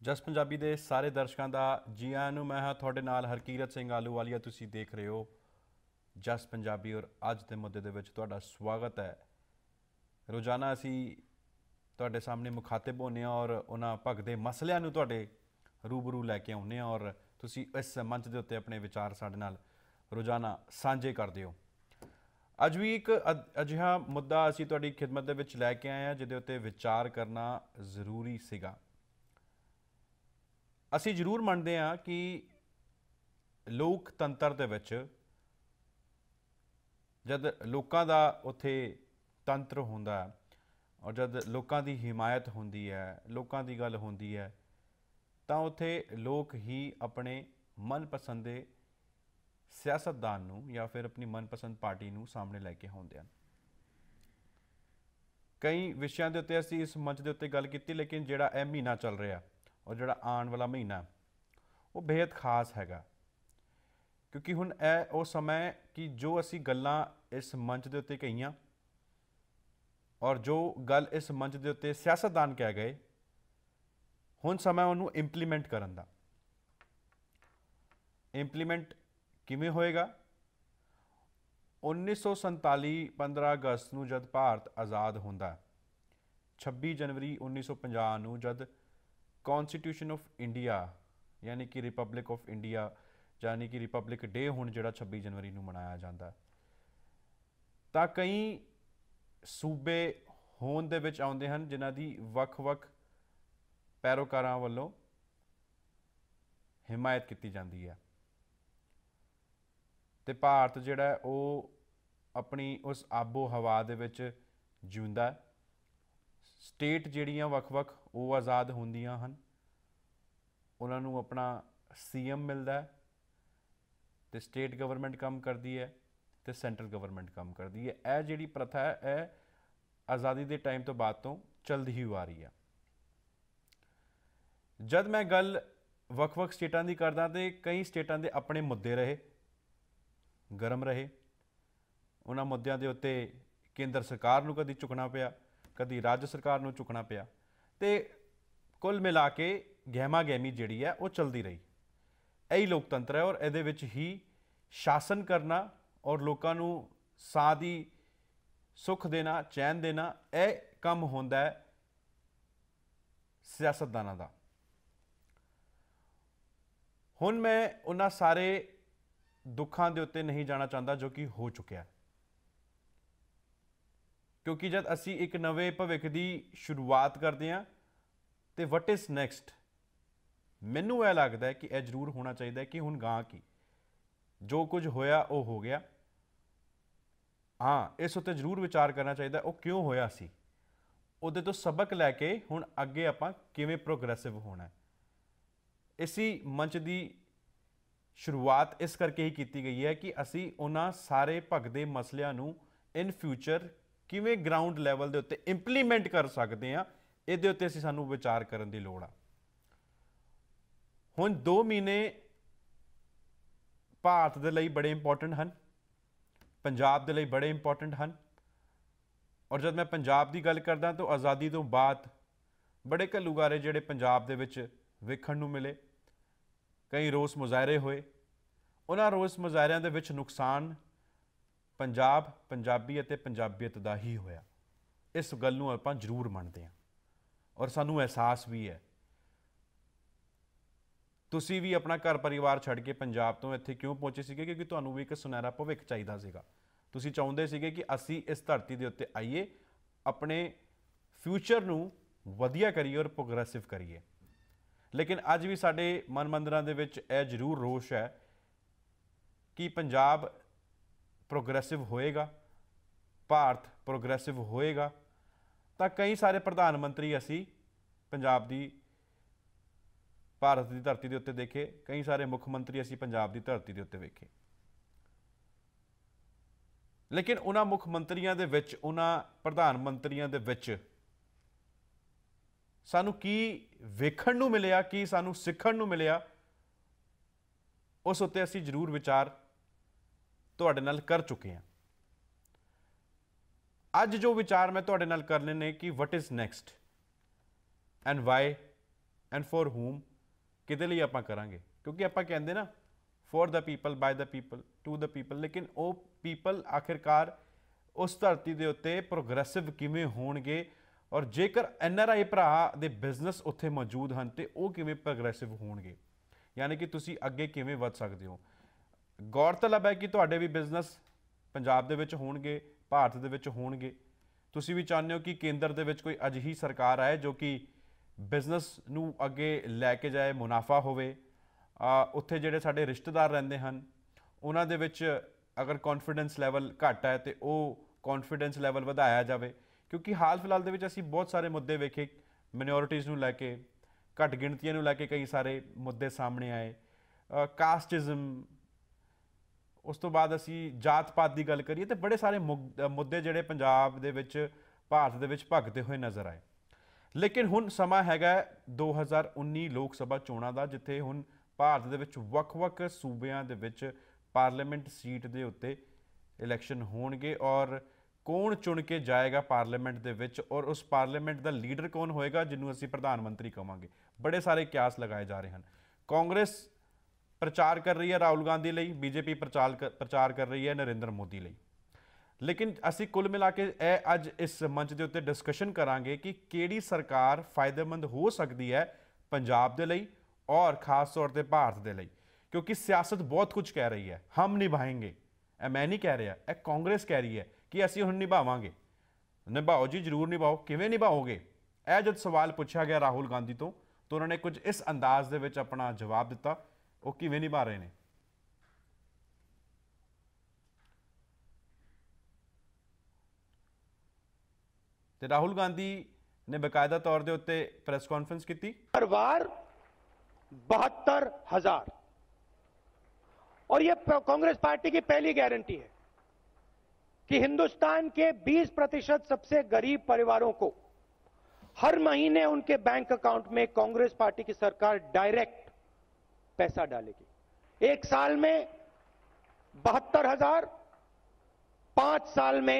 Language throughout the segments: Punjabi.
ਜਸ ਪੰਜਾਬੀ ਦੇ ਸਾਰੇ ਦਰਸ਼ਕਾਂ ਦਾ ਜੀ ਆਇਆਂ ਨੂੰ। ਮੈਂ ਹਾਂ ਤੁਹਾਡੇ ਨਾਲ ਹਰਕੀਰਤ ਸਿੰਘ ਆਲੂਵਾਲੀਆ। ਤੁਸੀਂ ਦੇਖ ਰਹੇ ਹੋ ਜਸ ਪੰਜਾਬੀ ਔਰ ਅੱਜ ਦੇ ਮੁੱਦੇ ਦੇ ਵਿੱਚ ਤੁਹਾਡਾ ਸਵਾਗਤ ਹੈ। ਰੋਜ਼ਾਨਾ ਅਸੀਂ ਤੁਹਾਡੇ ਸਾਹਮਣੇ ਮੁਖਾਤਿਬ ਹੁੰਦੇ ਹਾਂ ਔਰ ਉਹਨਾਂ ਭਗਦੇ ਮਸਲਿਆਂ ਨੂੰ ਤੁਹਾਡੇ ਰੂਬਰੂ ਲੈ ਕੇ ਆਉਂਦੇ ਹਾਂ ਔਰ ਤੁਸੀਂ ਇਸ ਮੰਚ ਦੇ ਉੱਤੇ ਆਪਣੇ ਵਿਚਾਰ ਸਾਡੇ ਨਾਲ ਰੋਜ਼ਾਨਾ ਸਾਂਝੇ ਕਰਦੇ ਹੋ। ਅੱਜ ਵੀ ਇੱਕ ਅਜਿਹਾ ਮੁੱਦਾ ਅਸੀਂ ਤੁਹਾਡੀ ਖਿਦਮਤ ਦੇ ਵਿੱਚ ਲੈ ਕੇ ਆਏ ਹਾਂ ਜਿਹਦੇ ਉੱਤੇ ਵਿਚਾਰ ਕਰਨਾ ਜ਼ਰੂਰੀ ਸੀਗਾ। ਅਸੀਂ ਜ਼ਰੂਰ ਮੰਨਦੇ ਹਾਂ ਕਿ ਲੋਕਤੰਤਰ ਦੇ ਵਿੱਚ ਜਦ ਲੋਕਾਂ ਦਾ ਉੱਥੇ ਤੰਤਰ ਹੁੰਦਾ ਔਰ ਜਦ ਲੋਕਾਂ ਦੀ ਹਿਮਾਇਤ ਹੁੰਦੀ ਹੈ, ਲੋਕਾਂ ਦੀ ਗੱਲ ਹੁੰਦੀ ਹੈ, ਤਾਂ ਉੱਥੇ ਲੋਕ ਹੀ ਆਪਣੇ ਮਨਪਸੰਦ ਦੇ ਸਿਆਸਤਦਾਨ ਨੂੰ ਜਾਂ ਫਿਰ ਆਪਣੀ ਮਨਪਸੰਦ ਪਾਰਟੀ ਨੂੰ ਸਾਹਮਣੇ ਲੈ ਕੇ ਆਉਂਦੇ ਹਨ। ਕਈ ਵਿਸ਼ਿਆਂ ਦੇ ਉੱਤੇ ਅਸੀਂ ਇਸ ਮੰਚ ਦੇ ਉੱਤੇ ਗੱਲ ਕੀਤੀ, ਲੇਕਿਨ ਜਿਹੜਾ ਇਹ ਮਹੀਨਾ ਚੱਲ ਰਿਹਾ ਔਰ ਜਿਹੜਾ ਆਉਣ ਵਾਲਾ ਮਹੀਨਾ ਉਹ ਬੇहद ਖਾਸ ਹੈਗਾ, ਕਿਉਂਕਿ ਹੁਣ ਇਹ ਉਹ ਸਮਾਂ ਹੈ ਕਿ ਜੋ ਅਸੀਂ ਗੱਲਾਂ ਇਸ ਮੰਚ ਦੇ ਉੱਤੇ ਕਹੀਆਂ ਔਰ ਜੋ ਗੱਲ ਇਸ ਮੰਚ ਦੇ ਉੱਤੇ ਸਿਆਸਤਦਾਨ ਕਹਿ ਗਏ, ਹੁਣ ਸਮਾਂ ਉਹਨੂੰ ਇੰਪਲੀਮੈਂਟ ਕਰਨ ਦਾ। ਇੰਪਲੀਮੈਂਟ ਕਿਵੇਂ ਹੋਏਗਾ? 1947 15 ਅਗਸਤ ਨੂੰ ਜਦ ਭਾਰਤ ਆਜ਼ਾਦ ਹੁੰਦਾ, 26 ਜਨਵਰੀ 1950 ਨੂੰ ਜਦ ਕੌਨਸਟੀਟਿਊਸ਼ਨ ਆਫ ਇੰਡੀਆ यानी कि रिपब्लिक ऑफ इंडिया यानी कि रिपब्लिक डे ਹੁਣ ਜਿਹੜਾ 26 ਜਨਵਰੀ ਨੂੰ ਮਨਾਇਆ ਜਾਂਦਾ, ਤਾਂ ਕਈ ਸੂਬੇ ਹੋਂਦ ਦੇ ਵਿੱਚ ਆਉਂਦੇ ਹਨ ਜਿਨ੍ਹਾਂ ਦੀ ਵੱਖ-ਵੱਖ ਪੈਰੋਕਾਰਾਂ ਵੱਲੋਂ ਹਿਮਾਇਤ ਕੀਤੀ ਜਾਂਦੀ ਹੈ ਤੇ ਭਾਰਤ ਜਿਹੜਾ ਉਹ ਆਪਣੀ ਉਸ ਆਬੋ ਹਵਾ ਦੇ ਵਿੱਚ ਜਿਉਂਦਾ। ਸਟੇਟ ਜਿਹੜੀਆਂ ਵੱਖ-ਵੱਖ ਉਹ ਆਜ਼ਾਦ ਹੁੰਦੀਆਂ ਹਨ, ਉਹਨਾਂ ਨੂੰ ਆਪਣਾ ਸੀਐਮ ਮਿਲਦਾ ਤੇ ਸਟੇਟ ਗਵਰਨਮੈਂਟ ਕੰਮ ਕਰਦੀ ਹੈ ਤੇ ਸੈਂਟਰਲ ਗਵਰਨਮੈਂਟ ਕੰਮ ਕਰਦੀ ਹੈ। ਇਹ ਜਿਹੜੀ ਪ੍ਰਥਾ ਹੈ ਇਹ ਆਜ਼ਾਦੀ ਦੇ ਟਾਈਮ ਤੋਂ ਬਾਅਦ ਤੋਂ ਚੱਲਦੀ ਹੀ ਆ ਰਹੀ ਹੈ। ਜਦ ਮੈਂ ਗੱਲ ਵੱਖ-ਵੱਖ ਸਟੇਟਾਂ ਦੀ ਕਰਦਾ ਤੇ ਕਈ ਸਟੇਟਾਂ ਦੇ ਆਪਣੇ ਮੁੱਦੇ ਰਹੇ, ਗਰਮ ਰਹੇ। ਉਹਨਾਂ ਮੁੱਦਿਆਂ ਦੇ ਉੱਤੇ ਕੇਂਦਰ ਸਰਕਾਰ ਨੂੰ ਕਦੀ ਝੁਕਣਾ ਪਿਆ, ਕਦੀ ਰਾਜ ਸਰਕਾਰ ਨੂੰ ਝੁਕਣਾ ਪਿਆ ਤੇ ਕੁੱਲ ਮਿਲਾ ਕੇ ਗਹਿਮਾ ਗਹਿਮੀ ਜਿਹੜੀ ਹੈ ਉਹ ਚੱਲਦੀ ਰਹੀ। ਇਹੀ ਲੋਕਤੰਤਰ ਹੈ ਔਰ ਇਹਦੇ ਵਿੱਚ ਹੀ ਸ਼ਾਸਨ ਕਰਨਾ ਔਰ ਲੋਕਾਂ ਨੂੰ ਸਾਹ ਦੀ ਸੁੱਖ ਦੇਣਾ, ਚੈਨ ਦੇਣਾ, ਇਹ ਕੰਮ ਹੁੰਦਾ ਹੈ ਸਿਆਸਤਦਾਨਾਂ ਦਾ। ਹੁਣ ਮੈਂ ਉਹਨਾਂ ਸਾਰੇ ਦੁੱਖਾਂ ਦੇ ਉੱਤੇ ਨਹੀਂ ਜਾਣਾ ਚਾਹੁੰਦਾ ਜੋ ਕਿ ਹੋ ਚੁੱਕਿਆ, ਕਿਉਂਕਿ ਜਦ ਅਸੀਂ ਇੱਕ ਨਵੇਂ ਭਵਿੱਖ ਦੀ ਸ਼ੁਰੂਆਤ ਕਰਦੇ ਹਾਂ ਤੇ ਵਟ ਇਜ਼ ਨੈਕਸਟ, ਮੈਨੂੰ ਇਹ ਲੱਗਦਾ ਹੈ ਕਿ ਇਹ ਜ਼ਰੂਰ ਹੋਣਾ ਚਾਹੀਦਾ ਹੈ ਕਿ ਹੁਣ ਗਾਂ ਕੀ ਜੋ ਕੁਝ ਹੋਇਆ ਉਹ ਹੋ ਗਿਆ। ਹਾਂ, ਇਸ ਉੱਤੇ ਜ਼ਰੂਰ ਵਿਚਾਰ ਕਰਨਾ ਚਾਹੀਦਾ ਉਹ ਕਿਉਂ ਹੋਇਆ ਸੀ, ਉਹਦੇ ਤੋਂ ਸਬਕ ਲੈ ਕੇ ਹੁਣ ਅੱਗੇ ਆਪਾਂ ਕਿਵੇਂ ਪ੍ਰੋਗਰੈਸਿਵ ਹੋਣਾ। ਇਸੀ ਮੰਚ ਦੀ ਸ਼ੁਰੂਆਤ ਇਸ ਕਰਕੇ ਹੀ ਕੀਤੀ ਗਈ ਹੈ ਕਿ ਅਸੀਂ ਉਹਨਾਂ ਸਾਰੇ ਭਗਦੇ ਮਸਲਿਆਂ ਨੂੰ ਇਨ ਫਿਊਚਰ ਕਿਵੇਂ ਗਰਾਊਂਡ ਲੈਵਲ ਦੇ ਉੱਤੇ ਇੰਪਲੀਮੈਂਟ ਕਰ ਸਕਦੇ ਹਾਂ, ਇਹਦੇ ਉੱਤੇ ਅਸੀਂ ਸਾਨੂੰ ਵਿਚਾਰ ਕਰਨ ਦੀ ਲੋੜ ਆ। ਹੁਣ 2 ਮਹੀਨੇ ਭਾਰਤ ਦੇ ਲਈ ਬੜੇ ਇੰਪੋਰਟੈਂਟ ਹਨ, ਪੰਜਾਬ ਦੇ ਲਈ ਬੜੇ ਇੰਪੋਰਟੈਂਟ ਹਨ ਔਰ ਜਦ ਮੈਂ ਪੰਜਾਬ ਦੀ ਗੱਲ ਕਰਦਾ ਤਾਂ ਆਜ਼ਾਦੀ ਤੋਂ ਬਾਅਦ ਬੜੇ ਘੱਲੂਗਾਰੇ ਜਿਹੜੇ ਪੰਜਾਬ ਦੇ ਵਿੱਚ ਵੇਖਣ ਨੂੰ ਮਿਲੇ, ਕਈ ਰੋਸ ਮੁਜ਼ਾਹਰੇ ਹੋਏ। ਉਹਨਾਂ ਰੋਸ ਮੁਜ਼ਾਹਰਿਆਂ ਦੇ ਵਿੱਚ ਨੁਕਸਾਨ ਪੰਜਾਬ, ਪੰਜਾਬੀ ਅਤੇ ਪੰਜਾਬੀਅਤ ਦਾ ਹੀ ਹੋਇਆ। ਇਸ ਗੱਲ ਨੂੰ ਆਪਾਂ ਜ਼ਰੂਰ ਮੰਨਦੇ ਹਾਂ ਔਰ ਸਾਨੂੰ ਅਹਿਸਾਸ ਵੀ ਹੈ। ਤੁਸੀਂ ਵੀ ਆਪਣਾ ਘਰ ਪਰਿਵਾਰ ਛੱਡ ਕੇ ਪੰਜਾਬ ਤੋਂ ਇੱਥੇ ਕਿਉਂ ਪਹੁੰਚੇ ਸੀਗੇ? ਕਿਉਂਕਿ ਤੁਹਾਨੂੰ ਵੀ ਇੱਕ ਸੁਨਹਿਰਾ ਭਵਿੱਖ ਚਾਹੀਦਾ ਸੀਗਾ। ਤੁਸੀਂ ਚਾਹੁੰਦੇ ਸੀਗੇ ਕਿ ਅਸੀਂ ਇਸ ਧਰਤੀ ਦੇ ਉੱਤੇ ਆਈਏ, ਆਪਣੇ ਫਿਊਚਰ ਨੂੰ ਵਧੀਆ ਕਰੀਏ ਔਰ ਪ੍ਰੋਗਰੈਸਿਵ ਕਰੀਏ। ਲੇਕਿਨ ਅੱਜ ਵੀ ਸਾਡੇ ਮਨ ਮੰਦਿਰਾਂ ਦੇ ਵਿੱਚ ਇਹ ਜ਼ਰੂਰ ਰੋਸ਼ ਹੈ ਕਿ ਪੰਜਾਬ ਪ੍ਰੋਗਰੈਸਿਵ ਹੋਏਗਾ, ਭਾਰਤ ਪ੍ਰੋਗਰੈਸਿਵ ਹੋਏਗਾ ਤਾਂ ਕਈ ਸਾਰੇ ਪ੍ਰਧਾਨ ਮੰਤਰੀ ਅਸੀਂ ਪੰਜਾਬ ਦੀ, ਭਾਰਤ ਦੀ ਧਰਤੀ ਦੇ ਉੱਤੇ ਦੇਖੇ, ਕਈ ਸਾਰੇ ਮੁੱਖ ਮੰਤਰੀ ਅਸੀਂ ਪੰਜਾਬ ਦੀ ਧਰਤੀ ਦੇ ਉੱਤੇ ਵੇਖੇ। ਲੇਕਿਨ ਉਹਨਾਂ ਮੁੱਖ ਮੰਤਰੀਆਂ ਦੇ ਵਿੱਚ, ਉਹਨਾਂ ਪ੍ਰਧਾਨ ਮੰਤਰੀਆਂ ਦੇ ਵਿੱਚ ਸਾਨੂੰ ਕੀ ਵੇਖਣ ਨੂੰ ਮਿਲਿਆ, ਕੀ ਸਾਨੂੰ ਸਿੱਖਣ ਨੂੰ ਮਿਲਿਆ, ਉਸ ਉੱਤੇ ਅਸੀਂ ਜ਼ਰੂਰ ਵਿਚਾਰ ਤੁਹਾਡੇ ਨਾਲ ਕਰ ਚੁੱਕੇ ਹਾਂ। ਅੱਜ ਜੋ ਵਿਚਾਰ ਮੈਂ ਤੁਹਾਡੇ ਨਾਲ ਕਰਨੇ ਨੇ ਕਿ what is next and why and for whom, ਕਿਹਦੇ ਲਈ ਆਪਾਂ ਕਰਾਂਗੇ? ਕਿਉਂਕਿ ਆਪਾਂ ਕਹਿੰਦੇ ਨਾ for the people, by the people, to the people, ਲੇਕਿਨ ਉਹ ਪੀਪਲ ਆਖਿਰਕਾਰ ਉਸ ਧਰਤੀ ਦੇ ਉੱਤੇ ਪ੍ਰੋਗਰੈਸਿਵ ਕਿਵੇਂ ਹੋਣਗੇ, ਔਰ ਜੇਕਰ NRI ਭਰਾ ਦੇ ਬਿਜ਼ਨਸ ਉੱਥੇ ਮੌਜੂਦ ਹਨ ਤੇ ਉਹ ਕਿਵੇਂ ਪ੍ਰੋਗਰੈਸਿਵ ਹੋਣਗੇ, ਯਾਨੀ ਕਿ ਤੁਸੀਂ ਅੱਗੇ ਕਿਵੇਂ ਵੱਧ ਸਕਦੇ ਹੋ। ਗੌਰਤਲਬ ਹੈ ਕਿ ਤੁਹਾਡੇ ਵੀ ਬਿਜ਼ਨਸ ਪੰਜਾਬ ਦੇ ਵਿੱਚ ਹੋਣਗੇ, ਭਾਰਤ ਦੇ ਵਿੱਚ ਹੋਣਗੇ। ਤੁਸੀਂ ਵੀ ਚਾਹੁੰਦੇ ਹੋ ਕਿ ਕੇਂਦਰ ਦੇ ਵਿੱਚ ਕੋਈ ਅਜਿਹੀ ਸਰਕਾਰ ਆਏ ਜੋ ਕਿ ਬਿਜ਼ਨਸ ਨੂੰ ਅੱਗੇ ਲੈ ਕੇ ਜਾਏ, ਮੁਨਾਫਾ ਹੋਵੇ। ਉੱਥੇ ਜਿਹੜੇ ਸਾਡੇ ਰਿਸ਼ਤੇਦਾਰ ਰਹਿੰਦੇ ਹਨ ਉਹਨਾਂ ਦੇ ਵਿੱਚ ਅਗਰ ਕੌਨਫੀਡੈਂਸ ਲੈਵਲ ਘੱਟ ਹੈ ਤੇ ਉਹ ਕੌਨਫੀਡੈਂਸ ਲੈਵਲ ਵਧਾਇਆ ਜਾਵੇ, ਕਿਉਂਕਿ ਹਾਲ ਫਿਲਹਾਲ ਦੇ ਵਿੱਚ ਅਸੀਂ ਬਹੁਤ ਸਾਰੇ ਮੁੱਦੇ ਵੇਖੇ, ਮਿਨੋਰਿਟੀਜ਼ ਨੂੰ ਲੈ ਕੇ, ਘੱਟ ਗਿਣਤੀਆਂ ਨੂੰ ਲੈ ਕੇ ਕਈ ਸਾਰੇ ਮੁੱਦੇ ਸਾਹਮਣੇ ਆਏ, ਕਾਸਟਿਜ਼ਮ, ਉਸ ਤੋਂ ਬਾਅਦ ਅਸੀਂ ਜਾਤ ਪਾਤ ਦੀ ਗੱਲ ਕਰੀਏ ਤੇ ਬੜੇ ਸਾਰੇ ਮੁੱਦੇ ਜਿਹੜੇ ਪੰਜਾਬ ਦੇ ਵਿੱਚ, ਭਾਰਤ ਦੇ ਵਿੱਚ ਭਗਦੇ ਹੋਏ ਨਜ਼ਰ ਆਏ। ਲੇਕਿਨ ਹੁਣ ਸਮਾਂ ਹੈਗਾ 2019 ਲੋਕ ਸਭਾ ਚੋਣਾਂ ਦਾ, ਜਿੱਥੇ ਹੁਣ ਭਾਰਤ ਦੇ ਵਿੱਚ ਵੱਖ-ਵੱਖ ਸੂਬਿਆਂ ਦੇ ਵਿੱਚ ਪਾਰਲੀਮੈਂਟ ਸੀਟ ਦੇ ਉੱਤੇ ਇਲੈਕਸ਼ਨ ਹੋਣਗੇ ਔਰ ਕੌਣ ਚੁਣ ਕੇ ਜਾਏਗਾ ਪਾਰਲੀਮੈਂਟ ਦੇ ਵਿੱਚ, ਔਰ ਉਸ ਪਾਰਲੀਮੈਂਟ ਦਾ ਲੀਡਰ ਕੌਣ ਹੋਏਗਾ ਜਿਹਨੂੰ ਅਸੀਂ ਪ੍ਰਧਾਨ ਮੰਤਰੀ ਕਹਾਂਗੇ। ਬੜੇ ਸਾਰੇ ਕਿਆਸ ਲਗਾਏ ਜਾ ਰਹੇ ਹਨ। ਕਾਂਗਰਸ ਪ੍ਰਚਾਰ ਕਰ ਰਹੀ ਹੈ ਰਾਹੁਲ ਗਾਂਧੀ ਲਈ, ਬੀਜੇਪੀ ਪ੍ਰਚਾਰ ਕਰ ਰਹੀ ਹੈ ਨਰਿੰਦਰ ਮੋਦੀ ਲਈ। ਲੇਕਿਨ ਅਸੀਂ ਕੁੱਲ ਮਿਲਾ ਕੇ ਇਹ ਅੱਜ ਇਸ ਮੰਚ ਦੇ ਉੱਤੇ ਡਿਸਕਸ਼ਨ ਕਰਾਂਗੇ ਕਿ ਕਿਹੜੀ ਸਰਕਾਰ ਫਾਇਦੇਮੰਦ ਹੋ ਸਕਦੀ ਹੈ ਪੰਜਾਬ ਦੇ ਲਈ ਔਰ ਖਾਸ ਤੌਰ ਤੇ ਭਾਰਤ ਦੇ ਲਈ, ਕਿਉਂਕਿ ਸਿਆਸਤ ਬਹੁਤ ਕੁਝ ਕਹਿ ਰਹੀ ਹੈ। ਹਮ ਨਿਭਾएंगे, ਇਹ ਮੈਂ ਨਹੀਂ ਕਹਿ ਰਿਹਾ, ਇਹ ਕਾਂਗਰਸ ਕਹਿ ਰਹੀ ਹੈ ਕਿ ਅਸੀਂ ਹੁਣ ਨਿਭਾਵਾਂਗੇ। ਨਿਭਾਓ ਜੀ, ਜ਼ਰੂਰ ਨਿਭਾਓ। ਕਿਵੇਂ ਨਿਭਾਓਗੇ? ਇਹ ਜਦ ਸਵਾਲ ਪੁੱਛਿਆ ਗਿਆ ਰਾਹੁਲ ਗਾਂਧੀ ਤੋਂ ਤਾਂ ਉਹਨਾਂ ਨੇ ਕੁਝ ਇਸ ਅੰਦਾਜ਼ ਦੇ ਵਿੱਚ ਆਪਣਾ ਜਵਾਬ ਦਿੱਤਾ। ਉਹ ਕਿਵੇਂ ਨਿਭਾ ਰਹੇ ਨੇ? ਤੇ ਰਾਹੁਲ ਗਾਂधी ਨੇ ਬਕਾਇਦਾ ਤੌਰ ਦੇ ਉੱਤੇ ਪ੍ਰੈਸ ਕਾਨਫਰੰਸ ਕੀਤੀ। हर बार 72,000 और ये कांग्रेस पार्टी की पहली गारंटी है कि हिंदुस्तान के 20% सबसे गरीब परिवारों को हर महीने उनके बैंक अकाउंट में कांग्रेस पार्टी की सरकार डायरेक्ट पैसा डालेगी। एक साल में 72,000, 5 साल में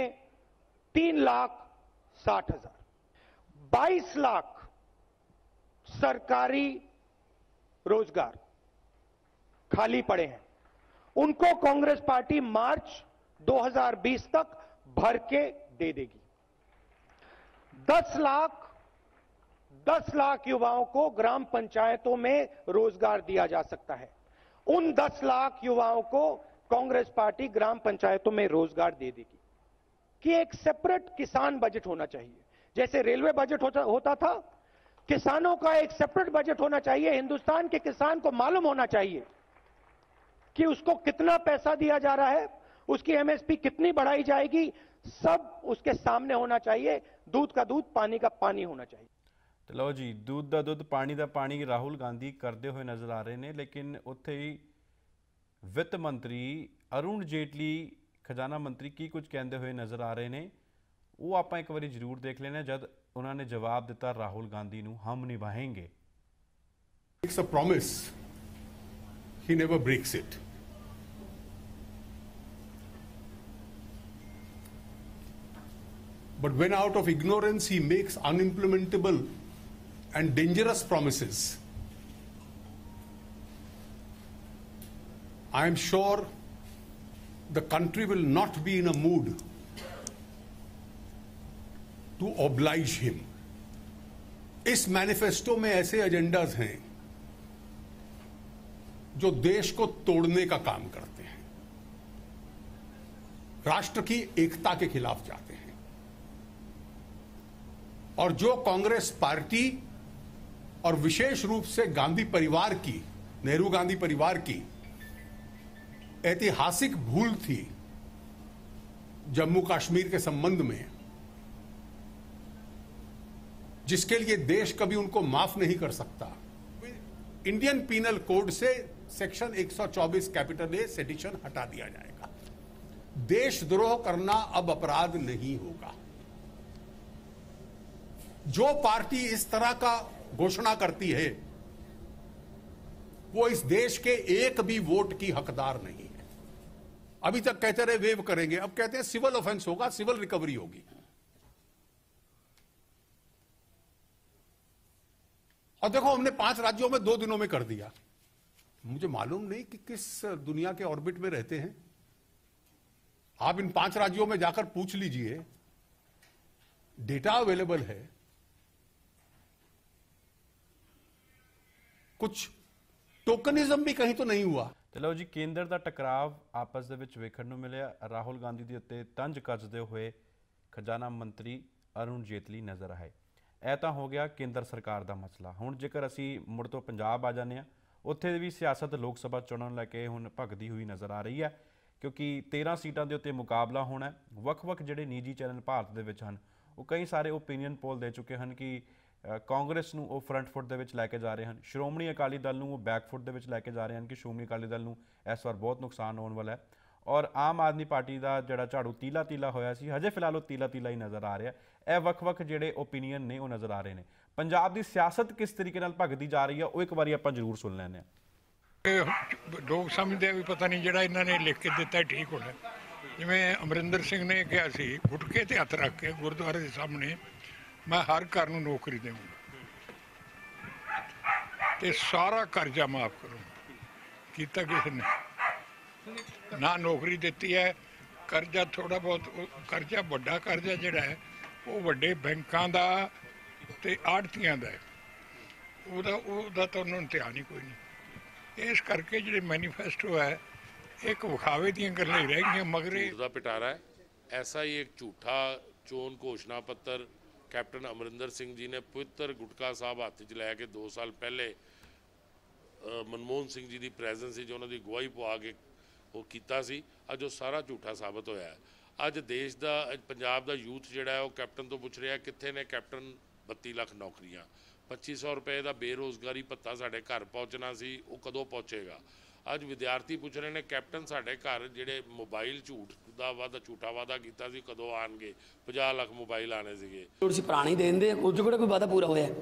3,60,000, 22 लाख सरकारी रोजगार खाली पड़े हैं, उनको कांग्रेस पार्टी मार्च 2020 तक भर के दे देगी। 10 लाख युवाओं को ग्राम पंचायतों में रोजगार दिया जा सकता है। उन 10 लाख युवाओं को कांग्रेस पार्टी ग्राम पंचायतों में रोजगार दे देगी। कि एक सेपरेट किसान बजट होना चाहिए, जैसे रेलवे बजट होता था, किसानों का एक सेपरेट बजट होना चाहिए। हिंदुस्तान के किसान को मालूम होना चाहिए कि उसको कितना पैसा दिया जा रहा है, उसकी एमएसपी कितनी बढ़ाई जाएगी, सब उसके सामने होना चाहिए। दूध का दूध, पानी का पानी होना चाहिए। तो लो जी, दूध का दूध, पानी का पानी राहुल गांधी करते हुए नजर आ रहे हैं। लेकिन उत्थे ही वित्त मंत्री अरुण जेटली, खजाना मंत्री की कुछ कहते हुए नजर आ रहे हैं। वो आप एक बार जरूर देख लेना जब उन्होंने जवाब दिता राहुल गांधी नूं, हम निभाएंगे। Makes a promise, he never breaks it. But when out of ignorance he makes unimplementable and dangerous promises, I am sure the country will not be in a mood to oblige him. इस मैनिफेस्टो में ऐसे एजेंडाज हैं जो देश को तोड़ने का काम करते हैं, राष्ट्र की एकता के खिलाफ जाते हैं, और जो कांग्रेस पार्टी और विशेष रूप से गांधी परिवार की, नेहरू गांधी परिवार की ऐतिहासिक भूल थी जम्मू कश्मीर के संबंध में, जिसके लिए देश कभी उनको माफ नहीं कर सकता। इंडियन पीनल कोड से सेक्शन 124 कैपिटल ए सेडिशन हटा दिया जाएगा। देशद्रोह करना अब अपराध नहीं होगा। जो पार्टी इस तरह का घोषणा करती है वो इस देश के एक भी वोट की हकदार नहीं है। अभी तक कहते रहे वेव करेंगे, अब कहते हैं सिविल ऑफेंस होगा, सिविल रिकवरी होगी। और देखो हमने 5 राज्यों में 2 दिनों में कर दिया। मुझे मालूम नहीं कि किस दुनिया के ऑर्बिट में रहते हैं। आप इन 5 राज्यों में जाकर पूछ लीजिए, डेटा अवेलेबल है। कुछ टोकनिज्म भी कहीं तो नहीं हुआ। ਤੇ ਲਓ ਜੀ, ਕੇਂਦਰ ਦਾ ਟਕਰਾਵ ਆਪਸ ਦੇ ਵਿੱਚ ਵੇਖਣ ਨੂੰ ਮਿਲਿਆ। ਰਾਹੁਲ ਗਾਂਧੀ ਦੇ ਉੱਤੇ ਤੰਜ ਕੱਸਦੇ ਹੋਏ ਖਜ਼ਾਨਾ ਮੰਤਰੀ ਅਰੁਣ ਜੇਤਲੀ ਨਜ਼ਰ ਆਏ। ਇਹ ਤਾਂ ਹੋ ਗਿਆ ਕੇਂਦਰ ਸਰਕਾਰ ਦਾ ਮਸਲਾ। ਹੁਣ ਜੇਕਰ ਅਸੀਂ ਮੁੜ ਤੋਂ ਪੰਜਾਬ ਆ ਜਾਂਦੇ ਹਾਂ, ਉੱਥੇ ਵੀ ਸਿਆਸਤ ਲੋਕ ਸਭਾ ਚੋਣਾਂ ਨੂੰ ਲੈ ਕੇ ਹੁਣ ਭਖਦੀ ਹੋਈ ਨਜ਼ਰ ਆ ਰਹੀ ਹੈ, ਕਿਉਂਕਿ 13 ਸੀਟਾਂ ਦੇ ਉੱਤੇ ਮੁਕਾਬਲਾ ਹੋਣਾ। ਵੱਖ-ਵੱਖ ਜਿਹੜੇ ਨਿੱਜੀ ਚੈਨਲ ਭਾਰਤ ਦੇ ਵਿੱਚ ਹਨ, ਉਹ ਕਈ ਸਾਰੇ ਓਪੀਨੀਅਨ ਪੋਲ ਦੇ ਚੁੱਕੇ ਹਨ ਕਿ ਕਾਂਗਰਸ ਨੂੰ ਉਹ ਫਰੰਟ ਫੁੱਟ ਦੇ ਵਿੱਚ ਲੈ ਕੇ ਜਾ ਰਹੇ ਹਨ, ਸ਼੍ਰੋਮਣੀ ਅਕਾਲੀ ਦਲ ਨੂੰ ਉਹ ਬੈਕ ਫੁੱਟ ਦੇ ਵਿੱਚ ਲੈ ਕੇ ਜਾ ਰਹੇ ਹਨ ਕਿ ਸ਼੍ਰੋਮਣੀ ਅਕਾਲੀ ਦਲ ਨੂੰ ਇਸ ਵਾਰ ਬਹੁਤ ਨੁਕਸਾਨ ਹੋਣ ਵਾਲਾ ਹੈ। ਔਰ ਆਮ ਆਦਮੀ ਪਾਰਟੀ ਦਾ ਜਿਹੜਾ ਝਾੜੂ ਤੀਲਾ ਹੋਇਆ ਸੀ, ਹਜੇ ਫਿਲਹਾਲ ਉਹ ਤੀਲਾ ਹੀ ਨਜ਼ਰ ਆ ਰਿਹਾ। ਇਹ ਵੱਖ-ਵੱਖ ਜਿਹੜੇ ਓਪੀਨੀਅਨ ਨੇ ਉਹ ਨਜ਼ਰ ਆ ਰਹੇ ਨੇ। ਪੰਜਾਬ ਦੀ ਸਿਆਸਤ ਕਿਸ ਤਰੀਕੇ ਨਾਲ ਭਗਦੀ ਜਾ ਰਹੀ ਹੈ, ਉਹ ਇੱਕ ਵਾਰੀ ਆਪਾਂ ਜ਼ਰੂਰ ਸੁਣ ਲੈਂਦੇ ਹਾਂ। ਲੋਕ ਸਮਝਦੇ ਵੀ ਪਤਾ ਨਹੀਂ ਜਿਹੜਾ ਇਹਨਾਂ ਨੇ ਲਿਖ ਕੇ ਦਿੱਤਾ ਠੀਕ ਹੋਣਾ। ਜਿਵੇਂ ਅਮਰਿੰਦਰ ਸਿੰਘ ਨੇ ਕਿਹਾ ਸੀ, ਗੁਟਕੇ ਤੇ ਹੱਥ ਰੱਖ ਕੇ ਗੁਰਦੁਆਰੇ ਦੇ ਸਾਹਮਣੇ, ਮੈਂ ਹਰ ਘਰ ਨੂੰ ਨੌਕਰੀ ਦੇਵਾਂਗਾ ਤੇ ਸਾਰਾ ਕਰਜ਼ਾ ਮਾਫ ਕਰੂੰਗਾ। ਕੀਤਾ ਕਿਸੇ ਨੇ ਨਾ ਨੌਕਰੀ ਦਿੱਤੀ ਹੈ। ਕਰਜ਼ਾ ਥੋੜਾ ਬਹੁਤ, ਕਰਜ਼ਾ ਵੱਡਾ ਕਰਜ਼ਾ ਜਿਹੜਾ ਹੈ ਉਹ ਵੱਡੇ ਬੈਂਕਾਂ ਦਾ ਤੇ ਆੜਤੀਆਂ ਦਾ ਹੈ। ਉਹਦਾ ਤਾਂ ਉਹਨਾਂ ਨੂੰ ਧਿਆਨ ਹੀ ਕੋਈ ਨਹੀਂ। ਇਸ ਕਰਕੇ ਜਿਹੜੇ ਮੈਨੀਫੈਸਟੋ ਹੈ ਇੱਕ ਵਿਖਾਵੇ ਦੀਆਂ ਗੱਲਾਂ ਹੀ ਰਹਿ ਗਈਆਂ, ਮਗਰ ਦਾ ਪਿਟਾਰਾ ਹੈ। ऐसा ही एक झूठा चोन घोषणा पत्र कैप्टन अमरिंदर सिंह जी ने पवित्र गुटका साहब हाथ च लैके 2 साल पहले मनमोहन सिंह जी की प्रैजेंस जो उन्होंने गवाही पवा के वो किया सी, अज वो सारा झूठा साबित होया है। अज देश का पंजाब का यूथ जिहड़ा है वो कैप्टन तो पुछ रहा कित्थे ने कैप्टन 32 लाख नौकरियां, 2500 रुपए का बेरोज़गारी भत्ता साढ़े घर पहुँचना सी, वो कदों पहुँचेगा। अज विद्यार्थी पुछ रहे हैं कैप्टन साढ़े घर जिहड़े मोबाइल झूठ का वादा, झूठा वादा किया सी, कदों आएंगे? 50 लाख मोबाइल आने सीगे। थोड़ी सी पुरानी दे देंगे, कुछ किहड़ा कोई वादा पूरा होया?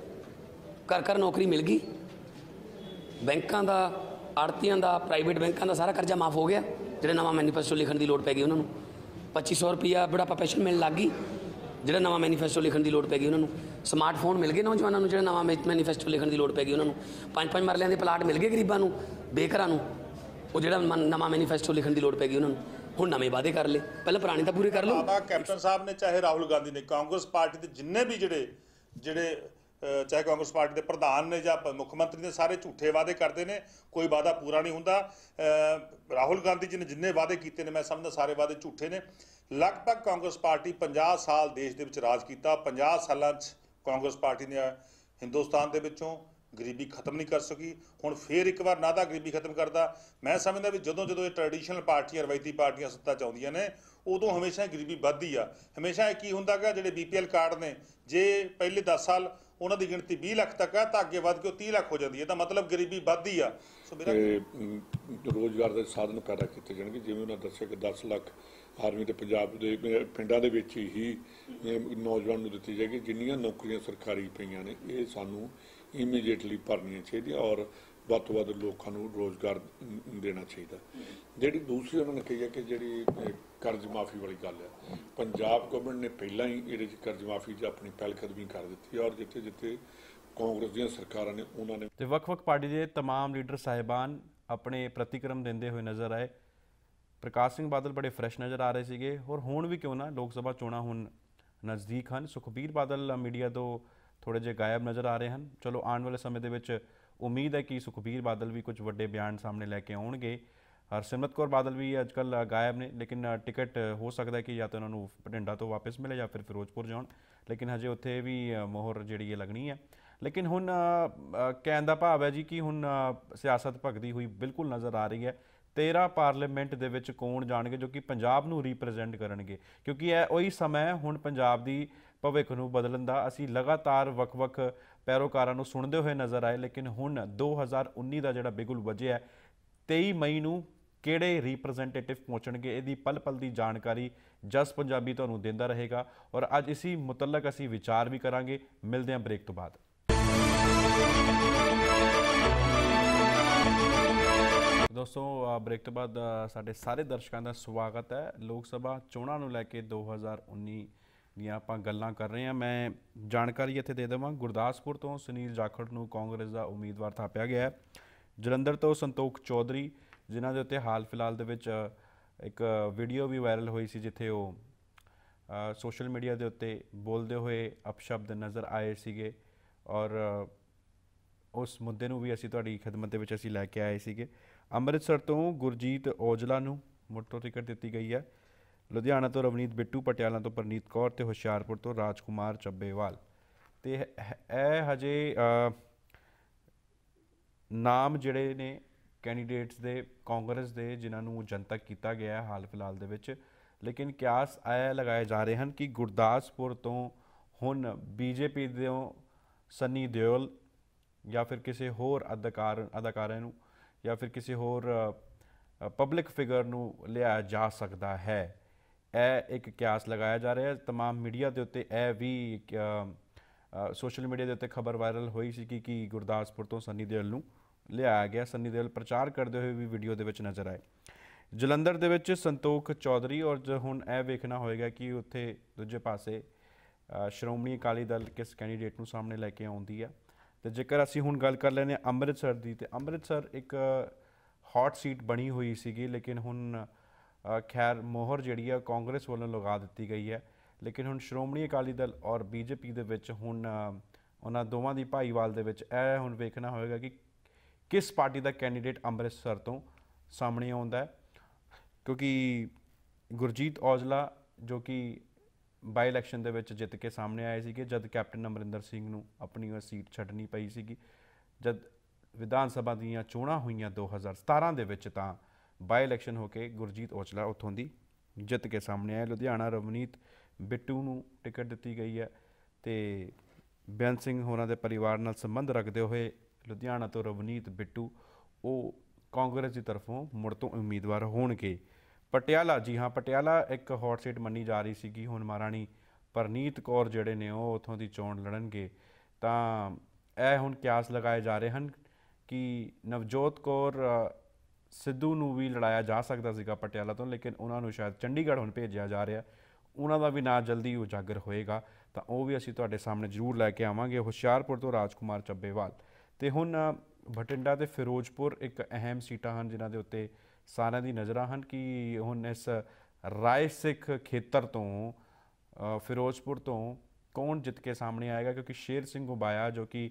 घर नौकरी मिल गई, बैंकों का, आड़तियों का, प्राइवेट बैंकों का सारा कर्जा माफ़ हो गया। जिहड़े नवा मैनीफेस्टो लिखण की लोड़ पै गई उन्होंने, 2500 रुपया बुढ़ापा पेंशन मिलने लग गई। जिहड़ा नवा मैनीफेस्टो लिखण की लोड़ पै गई उन्होंने, स्मार्टफोन मिल गए नौजवानों को, जिहड़ा नवा मैनीफेस्टो लिखण की लोड़ पै गई उन्होंने, 5-5 मरलियां के प्लाट मिल गए गरीबों को, बेघरां को, वो जिहड़ा नवा मैनीफेस्टो लिखण की लोड़ पै गई उन्होंने। हुण नवे वादे कर ले, पहले पुराने तो पूरे कर लो। कैप्टन साहब ने चाहे राहुल गांधी ने कांग्रेस पार्टी के जिन्ने भी जिहड़े चाहे कांग्रेस पार्टी के प्रधान ने या मुख्यमंत्री ने सारे झूठे वादे करते हैं, कोई वादा पूरा नहीं होंदा। राहुल गांधी जी ने जिन्ने वादे किए मैं समझदा सारे वादे झूठे ने। लगभग कांग्रेस पार्टी 50 साल देश दे विच राज किया, 50 सालां कांग्रेस पार्टी ने हिंदुस्तान दे विचों गरीबी खत्म नहीं कर सकी। हुण फिर एक बार नादा गरीबी खत्म करदा। मैं समझदा भी जदों ये ट्रैडिशनल पार्टियां, रवायती पार्टियां सत्ता च आउंदियां ने, उदों हमेशा गरीबी वधदी आ। हमेशा की हुंदा गा, जिहड़े BPL कार्ड ने, जे पहले 10 साल उन्हां दी गिणती 20 लाख तक है, तो अगे वध के 30 लाख हो जाती है, तो मतलब गरीबी वधदी आ। सो मेरा रोजगार के साधन पैदा किए जाएंगे, जिवें उन्होंने दस्सिया कि 10 लाख आर्मी के पंजाब के पिंडां दे विच ही नौजवान नूं दित्ती जाएगी। जिन्नियां नौकरियां सरकारी पईयां ने, ये सानूं इमीडिएटली भरनियां चाहिए और ਵੱਧ ਤੋਂ ਵੱਧ लोगों को रोजगार देना चाहिए। जी दूसरी उन्होंने कही है कि जी कर्ज माफ़ी वाली गल है, पंजाब गवर्नमेंट ने पहला ही ये कर्ज माफ़ी अपनी पहलकदमी कर दी और जिथे जिथे कांग्रेस दी सरकारां ने उन्होंने ਤੇ ਵੱਖ-ਵੱਖ ਪਾਰਟੀ ਦੇ तमाम लीडर साहिबान ਆਪਣੇ ਪ੍ਰਤੀਕਰਮ ਦਿੰਦੇ ਹੋਏ ਨਜ਼ਰ ਆਏ। ਪ੍ਰਕਾਸ਼ ਸਿੰਘ ਬਾਦਲ ਬੜੇ ਫਰੈਸ਼ ਨਜ਼ਰ ਆ ਰਹੇ ਸੀਗੇ, ਔਰ ਹੁਣ ਵੀ ਕਿਉਂ ਨਾ ਲੋਕ ਸਭਾ ਚੋਣਾਂ ਹੁਣ ਨਜ਼ਦੀਕ ਹਨ। ਸੁਖਬੀਰ ਬਾਦਲ ਮੀਡੀਆ ਤੋਂ ਥੋੜ੍ਹੇ ਜਿਹੇ ਗਾਇਬ ਨਜ਼ਰ ਆ ਰਹੇ ਹਨ। ਚਲੋ ਆਉਣ ਵਾਲੇ ਸਮੇਂ ਦੇ ਵਿੱਚ ਉਮੀਦ ਹੈ ਕਿ ਸੁਖਬੀਰ ਬਾਦਲ ਵੀ ਕੁਝ ਵੱਡੇ ਬਿਆਨ ਸਾਹਮਣੇ ਲੈ ਕੇ ਆਉਣਗੇ। ਹਰਸਿਮਰਤ ਕੌਰ ਬਾਦਲ ਵੀ ਅੱਜ ਕੱਲ੍ਹ ਗਾਇਬ ਨੇ, ਲੇਕਿਨ ਟਿਕਟ ਹੋ ਸਕਦਾ ਕਿ ਜਾਂ ਤਾਂ ਉਹਨਾਂ ਨੂੰ ਬਠਿੰਡਾ ਤੋਂ ਵਾਪਸ ਮਿਲੇ ਜਾਂ ਫਿਰ ਫਿਰੋਜ਼ਪੁਰ ਜਾਣ, ਲੇਕਿਨ ਹਜੇ ਉੱਥੇ ਵੀ ਮੋਹਰ ਜਿਹੜੀ ਹੈ ਲੱਗਣੀ ਹੈ। ਲੇਕਿਨ ਹੁਣ ਕਹਿਣ ਦਾ ਭਾਵ ਹੈ ਜੀ ਕਿ ਹੁਣ ਸਿਆਸਤ ਭਗਦੀ ਹੋਈ ਬਿਲਕੁਲ ਨਜ਼ਰ ਆ ਰਹੀ ਹੈ। 13 ਪਾਰਲੀਮੈਂਟ ਦੇ ਵਿੱਚ ਕੌਣ ਜਾਣਗੇ ਜੋ ਕਿ ਪੰਜਾਬ ਨੂੰ ਰੀਪ੍ਰੈਜ਼ੈਂਟ ਕਰਨਗੇ, ਕਿਉਂਕਿ ਇਹ ਉਹੀ ਸਮਾਂ ਹੈ ਹੁਣ ਪੰਜਾਬ ਦੀ ਭਵਿੱਖ ਨੂੰ ਬਦਲਣ ਦਾ। ਅਸੀਂ ਲਗਾਤਾਰ ਵੱਖ-ਵੱਖ ਪੈਰੋਕਾਰਾਂ ਨੂੰ ਸੁਣਦੇ ਹੋਏ ਨਜ਼ਰ ਆਏ, ਲੇਕਿਨ ਹੁਣ 2019 ਦਾ ਜਿਹੜਾ ਬਿਗੁਲ ਵਜਿਆ 23 ਮਈ ਨੂੰ ਕਿਹੜੇ ਰੀਪ੍ਰੈਜ਼ੈਂਟੇਟਿਵ ਪਹੁੰਚਣਗੇ, ਇਹਦੀ ਪਲ ਪਲ ਦੀ ਜਾਣਕਾਰੀ ਜਸ ਪੰਜਾਬੀ ਤੁਹਾਨੂੰ ਦਿੰਦਾ ਰਹੇਗਾ। ਔਰ ਅੱਜ ਇਸੀ ਮੁਤਲਕ ਅਸੀਂ ਵਿਚਾਰ ਵੀ ਕਰਾਂਗੇ। ਮਿਲਦੇ ਹਾਂ ਬ੍ਰੇਕ ਤੋਂ ਬਾਅਦ। ਦੋਸਤੋ ਬ੍ਰੇਕ ਤੋਂ ਬਾਅਦ ਸਾਡੇ ਸਾਰੇ ਦਰਸ਼ਕਾਂ ਦਾ ਸਵਾਗਤ ਹੈ। ਲੋਕ ਸਭਾ ਚੋਣਾਂ ਨੂੰ ਲੈ ਕੇ 2019 ਦੀਆਂ ਆਪਾਂ ਗੱਲਾਂ ਕਰ ਰਹੇ ਹਾਂ। ਮੈਂ ਜਾਣਕਾਰੀ ਇੱਥੇ ਦੇ ਦੇਵਾਂ, ਗੁਰਦਾਸਪੁਰ ਤੋਂ ਸੁਨੀਲ ਜਾਖੜ ਨੂੰ ਕਾਂਗਰਸ ਦਾ ਉਮੀਦਵਾਰ ਥਾਪਿਆ ਗਿਆ ਹੈ। ਜਲੰਧਰ ਤੋਂ ਸੰਤੋਖ ਚੌਧਰੀ, ਜਿਨ੍ਹਾਂ ਦੇ ਉੱਤੇ ਹਾਲ ਫਿਲਹਾਲ ਦੇ ਵਿੱਚ ਇੱਕ ਵੀਡੀਓ ਵੀ ਵਾਇਰਲ ਹੋਈ ਸੀ ਜਿੱਥੇ ਉਹ ਸੋਸ਼ਲ ਮੀਡੀਆ ਦੇ ਉੱਤੇ ਬੋਲਦੇ ਹੋਏ ਅਪਸ਼ਬਦ ਨਜ਼ਰ ਆਏ ਸੀਗੇ, ਔਰ ਉਸ ਮੁੱਦੇ ਨੂੰ ਵੀ ਅਸੀਂ ਤੁਹਾਡੀ ਖਿਦਮਤ ਦੇ ਵਿੱਚ ਅਸੀਂ ਲੈ ਕੇ ਆਏ ਸੀਗੇ। ਅੰਮ੍ਰਿਤਸਰ ਤੋਂ ਗੁਰਜੀਤ ਔਜਲਾ ਨੂੰ ਮੁੜ ਤੋਂ ਟਿਕਟ ਦਿੱਤੀ ਗਈ ਹੈ। ਲੁਧਿਆਣਾ ਤੋਂ ਰਵਨੀਤ ਬਿੱਟੂ, ਪਟਿਆਲਾ ਤੋਂ ਪ੍ਰਨੀਤ ਕੌਰ ਤੇ ਹੁਸ਼ਿਆਰਪੁਰ ਤੋਂ ਰਾਜਕੁਮਾਰ ਚੱਬੇਵਾਲ। ਤੇ ਇਹ ਹਜੇ ਨਾਮ ਜਿਹੜੇ ਨੇ ਕੈਂਡੀਡੇਟਸ ਦੇ ਕਾਂਗਰਸ ਦੇ ਜਿਨ੍ਹਾਂ ਨੂੰ ਜਨਤਕ ਕੀਤਾ ਗਿਆ ਹੈ ਹਾਲ ਫਿਲਹਾਲ ਦੇ ਵਿੱਚ, ਲੇਕਿਨ ਕਿਆਸ ਇਹ ਲਗਾਏ ਜਾ ਰਹੇ ਹਨ ਕਿ ਗੁਰਦਾਸਪੁਰ ਤੋਂ ਹੁਣ ਬੀਜੇਪੀ ਦੇ ਸਨੀ ਦਿਓਲ ਜਾਂ ਫਿਰ ਕਿਸੇ ਹੋਰ ਅਦਾਕਾਰਾਂ ਨੂੰ ਜਾਂ ਫਿਰ ਕਿਸੇ ਹੋਰ ਪਬਲਿਕ ਫਿਗਰ ਨੂੰ ਲਿਆਇਆ ਜਾ ਸਕਦਾ ਹੈ। ਇਹ ਇੱਕ ਕਿਆਸ ਲਗਾਇਆ ਜਾ ਰਿਹਾ ਹੈ। ਤਮਾਮ ਮੀਡੀਆ ਦੇ ਉੱਤੇ ਇਹ ਵੀ ਸੋਸ਼ਲ ਮੀਡੀਆ ਦੇ ਉੱਤੇ ਖਬਰ ਵਾਇਰਲ ਹੋਈ ਸੀ ਕਿ ਗੁਰਦਾਸਪੁਰ ਤੋਂ ਸਨੀ ਦਿਓਲ ਨੂੰ ਲਿਆਇਆ ਗਿਆ। ਸਨੀ ਦਿਓਲ ਪ੍ਰਚਾਰ ਕਰਦੇ ਹੋਏ ਵੀ ਵੀਡੀਓ ਦੇ ਵਿੱਚ ਨਜ਼ਰ ਆਏ। ਜਲੰਧਰ ਦੇ ਵਿੱਚ ਸੰਤੋਖ ਚੌਧਰੀ, ਔਰ ਹੁਣ ਇਹ ਵੇਖਣਾ ਹੋਏਗਾ ਕਿ ਉੱਥੇ ਦੂਜੇ ਪਾਸੇ ਸ਼੍ਰੋਮਣੀ ਅਕਾਲੀ ਦਲ ਕਿਸ ਕੈਂਡੀਡੇਟ ਨੂੰ ਸਾਹਮਣੇ ਲੈ ਕੇ ਆਉਂਦੀ ਹੈ। ਤੇ ਜੇਕਰ ਅਸੀਂ ਹੁਣ ਗੱਲ ਕਰ ਲੈਂਦੇ ਹਾਂ ਅੰਮ੍ਰਿਤਸਰ ਦੀ, ਤੇ ਅੰਮ੍ਰਿਤਸਰ ਇੱਕ ਹੌਟ ਸੀਟ ਬਣੀ ਹੋਈ ਸੀਗੀ, ਲੇਕਿਨ ਹੁਣ ਖੈਰ ਮੋਹਰ ਜਿਹੜੀ ਹੈ ਕਾਂਗਰਸ ਵੱਲੋਂ ਲਗਾ ਦਿੱਤੀ ਗਈ ਹੈ। ਲੇਕਿਨ ਹੁਣ ਸ਼੍ਰੋਮਣੀ ਅਕਾਲੀ ਦਲ ਔਰ ਬੀਜੇਪੀ ਦੇ ਵਿੱਚ ਹੁਣ ਉਹਨਾਂ ਦੋਵਾਂ ਦੀ ਭਾਈਵਾਲ ਦੇ ਵਿੱਚ ਇਹ ਹੁਣ ਵੇਖਣਾ ਹੋਏਗਾ ਕਿ ਕਿਸ ਪਾਰਟੀ ਦਾ ਕੈਂਡੀਡੇਟ ਅੰਮ੍ਰਿਤਸਰ ਤੋਂ ਸਾਹਮਣੇ ਆਉਂਦਾ ਹੈ, ਕਿਉਂਕਿ ਗੁਰਜੀਤ ਔਜਲਾ ਜੋ ਕਿ ਬਾਈ ਇਲੈਕਸ਼ਨ ਦੇ ਵਿੱਚ ਜਿੱਤ ਕੇ ਸਾਹਮਣੇ ਆਏ ਸੀਗੇ ਜਦ ਕੈਪਟਨ ਅਮਰਿੰਦਰ ਸਿੰਘ ਨੂੰ ਆਪਣੀ ਉਹ ਸੀਟ ਛੱਡਣੀ ਪਈ ਸੀਗੀ। ਜਦ ਵਿਧਾਨ ਸਭਾ ਦੀਆਂ ਚੋਣਾਂ ਹੋਈਆਂ 2017 ਦੇ ਵਿੱਚ ਤਾਂ ਬਾਈ ਇਲੈਕਸ਼ਨ ਹੋ ਕੇ ਗੁਰਜੀਤ ਔਜਲਾ ਉੱਥੋਂ ਦੀ ਜਿੱਤ ਕੇ ਸਾਹਮਣੇ ਆਏ। ਲੁਧਿਆਣਾ ਰਵਨੀਤ ਬਿੱਟੂ ਨੂੰ ਟਿਕਟ ਦਿੱਤੀ ਗਈ ਹੈ ਤੇ ਬੇਅੰਤ ਸਿੰਘ ਹੋਰਾਂ ਦੇ ਪਰਿਵਾਰ ਨਾਲ ਸੰਬੰਧ ਰੱਖਦੇ ਹੋਏ ਲੁਧਿਆਣਾ ਤੋਂ ਰਵਨੀਤ ਬਿੱਟੂ ਉਹ ਕਾਂਗਰਸ ਦੀ ਤਰਫੋਂ ਮੁੜ ਤੋਂ ਉਮੀਦਵਾਰ ਹੋਣਗੇ। ਪਟਿਆਲਾ, ਜੀ ਹਾਂ, ਪਟਿਆਲਾ ਇੱਕ ਹੌਟ ਸੀਟ ਮੰਨੀ ਜਾ ਰਹੀ ਸੀਗੀ। ਹੁਣ ਮਹਾਰਾਣੀ ਪ੍ਰਨੀਤ ਕੌਰ ਜਿਹੜੇ ਨੇ ਉਹ ਉੱਥੋਂ ਦੀ ਚੋਣ ਲੜਨਗੇ। ਤਾਂ ਇਹ ਹੁਣ ਕਿਆਸ ਲਗਾਏ ਜਾ ਰਹੇ ਹਨ ਕਿ ਨਵਜੋਤ ਕੌਰ ਸਿੱਧੂ ਨੂੰ ਵੀ ਲੜਾਇਆ ਜਾ ਸਕਦਾ ਸੀਗਾ ਪਟਿਆਲਾ ਤੋਂ, ਲੇਕਿਨ ਉਹਨਾਂ ਨੂੰ ਸ਼ਾਇਦ ਚੰਡੀਗੜ੍ਹ ਹੁਣ ਭੇਜਿਆ ਜਾ ਰਿਹਾ। ਉਹਨਾਂ ਦਾ ਵੀ ਨਾਂ ਜਲਦੀ ਉਜਾਗਰ ਹੋਏਗਾ ਤਾਂ ਉਹ ਵੀ ਅਸੀਂ ਤੁਹਾਡੇ ਸਾਹਮਣੇ ਜ਼ਰੂਰ ਲੈ ਕੇ ਆਵਾਂਗੇ। ਹੁਸ਼ਿਆਰਪੁਰ ਤੋਂ ਰਾਜਕੁਮਾਰ ਚੱਬੇਵਾਲ। ਤੇ ਹੁਣ ਬਠਿੰਡਾ ਤੇ ਫਿਰੋਜ਼ਪੁਰ ਇੱਕ ਅਹਿਮ ਸੀਟਾਂ ਹਨ ਜਿਨ੍ਹਾਂ ਦੇ ਉੱਤੇ ਸਾਰਿਆਂ ਦੀ ਨਜ਼ਰਾਂ ਹਨ ਕਿ ਹੁਣ ਇਸ ਰਾਏ ਸਿੱਖ ਖੇਤਰ ਤੋਂ ਫਿਰੋਜ਼ਪੁਰ ਤੋਂ ਕੌਣ ਜਿੱਤ ਕੇ ਸਾਹਮਣੇ ਆਏਗਾ, ਕਿਉਂਕਿ ਸ਼ੇਰ ਸਿੰਘ ਉਬਾਇਆ ਜੋ ਕਿ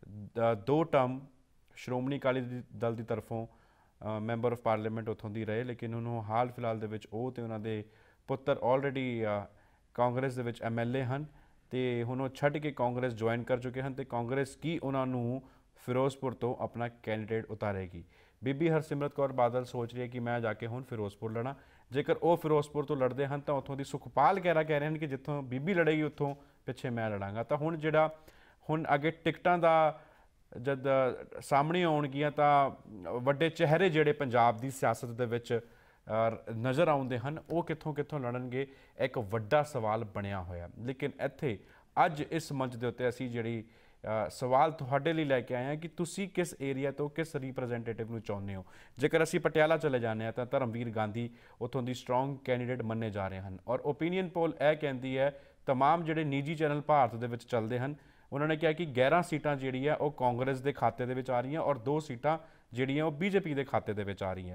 2 ਟਰਮ ਸ਼੍ਰੋਮਣੀ ਅਕਾਲੀ ਦਲ ਦੀ ਤਰਫੋਂ ਮੈਂਬਰ ਆਫ ਪਾਰਲੀਮੈਂਟ ਉੱਥੋਂ ਦੀ ਰਹੇ, ਲੇਕਿਨ ਉਹਨੂੰ ਹਾਲ ਫਿਲਹਾਲ ਦੇ ਵਿੱਚ ਉਹ ਤੇ ਉਹਨਾਂ ਦੇ ਪੁੱਤਰ ਆਲਰੇਡੀ ਕਾਂਗਰਸ ਦੇ ਵਿੱਚ MLA ਹਨ ਤੇ ਹੁਣ ਉਹ ਛੱਡ ਕੇ ਕਾਂਗਰਸ ਜੁਆਇਨ ਕਰ ਚੁੱਕੇ ਹਨ ਤੇ ਕਾਂਗਰਸ ਕੀ ਉਹਨਾਂ ਨੂੰ ਫਿਰੋਜ਼ਪੁਰ ਤੋਂ ਆਪਣਾ ਕੈਂਡੀਡੇਟ ਉਤਾਰੇਗੀ। ਬੀਬੀ ਹਰਸਿਮਰਤ ਕੌਰ ਬਾਦਲ ਸੋਚ ਰਹੀ ਹੈ ਕਿ ਮੈਂ ਜਾ ਕੇ ਹੁਣ ਫਿਰੋਜ਼ਪੁਰ ਲੜਾਂ। ਜੇਕਰ ਉਹ ਫਿਰੋਜ਼ਪੁਰ ਤੋਂ ਲੜਦੇ ਹਨ ਤਾਂ ਉੱਥੋਂ ਦੀ ਸੁਖਪਾਲ ਖਹਿਰਾ ਕਹਿ ਰਹੇ ਹਨ ਕਿ ਜਿੱਥੋਂ ਬੀਬੀ ਲੜੇਗੀ ਉੱਥੋਂ ਪਿੱਛੇ ਮੈਂ ਲੜਾਂਗਾ। ਤਾਂ ਹੁਣ ਜਿਹੜਾ ਹੁਣ ਅੱਗੇ ਟਿਕਟਾਂ ਦਾ ਜਦ ਸਾਹਮਣੇ ਆਉਣਗੀਆਂ ਤਾਂ ਵੱਡੇ ਚਿਹਰੇ ਜਿਹੜੇ ਪੰਜਾਬ ਦੀ ਸਿਆਸਤ ਦੇ ਵਿੱਚ ਨਜ਼ਰ ਆਉਂਦੇ ਹਨ ਉਹ ਕਿੱਥੋਂ ਕਿੱਥੋਂ ਲੜਨਗੇ, ਇੱਕ ਵੱਡਾ ਸਵਾਲ ਬਣਿਆ ਹੋਇਆ। ਲੇਕਿਨ ਇੱਥੇ ਅੱਜ ਇਸ ਮੰਚ ਦੇ ਉੱਤੇ ਅਸੀਂ ਜਿਹੜੀ ਸਵਾਲ ਤੁਹਾਡੇ ਲਈ ਲੈ ਕੇ ਆਏ ਹਾਂ ਕਿ ਤੁਸੀਂ ਕਿਸ ਏਰੀਆ ਤੋਂ ਕਿਸ ਰਿਪਰੈਜ਼ੈਂਟੇਟਿਵ ਨੂੰ ਚਾਹੁੰਦੇ ਹੋ। ਜੇਕਰ ਅਸੀਂ ਪਟਿਆਲਾ ਚਲੇ ਜਾਂਦੇ ਹਾਂ ਤਾਂ ਧਰਮਵੀਰ ਗਾਂਧੀ ਉੱਥੋਂ ਦੀ ਸਟਰੋਂਗ ਕੈਂਡੀਡੇਟ ਮੰਨੇ ਜਾ ਰਹੇ ਹਨ ਔਰ ਓਪੀਨੀਅਨ ਪੋਲ ਇਹ ਕਹਿੰਦੀ ਹੈ, ਤਮਾਮ ਜਿਹੜੇ ਨਿੱਜੀ ਚੈਨਲ ਭਾਰਤ ਦੇ ਵਿੱਚ ਚੱਲਦੇ ਹਨ ਉਹਨਾਂ ਨੇ ਕਿਹਾ ਕਿ 11 ਸੀਟਾਂ ਜਿਹੜੀਆਂ ਉਹ ਕਾਂਗਰਸ ਦੇ ਖਾਤੇ ਦੇ ਵਿੱਚ ਆ ਰਹੀਆਂ ਔਰ 2 ਸੀਟਾਂ ਜਿਹੜੀਆਂ ਉਹ BJP ਦੇ ਖਾਤੇ ਦੇ ਵਿੱਚ ਆ ਰਹੀਆਂ।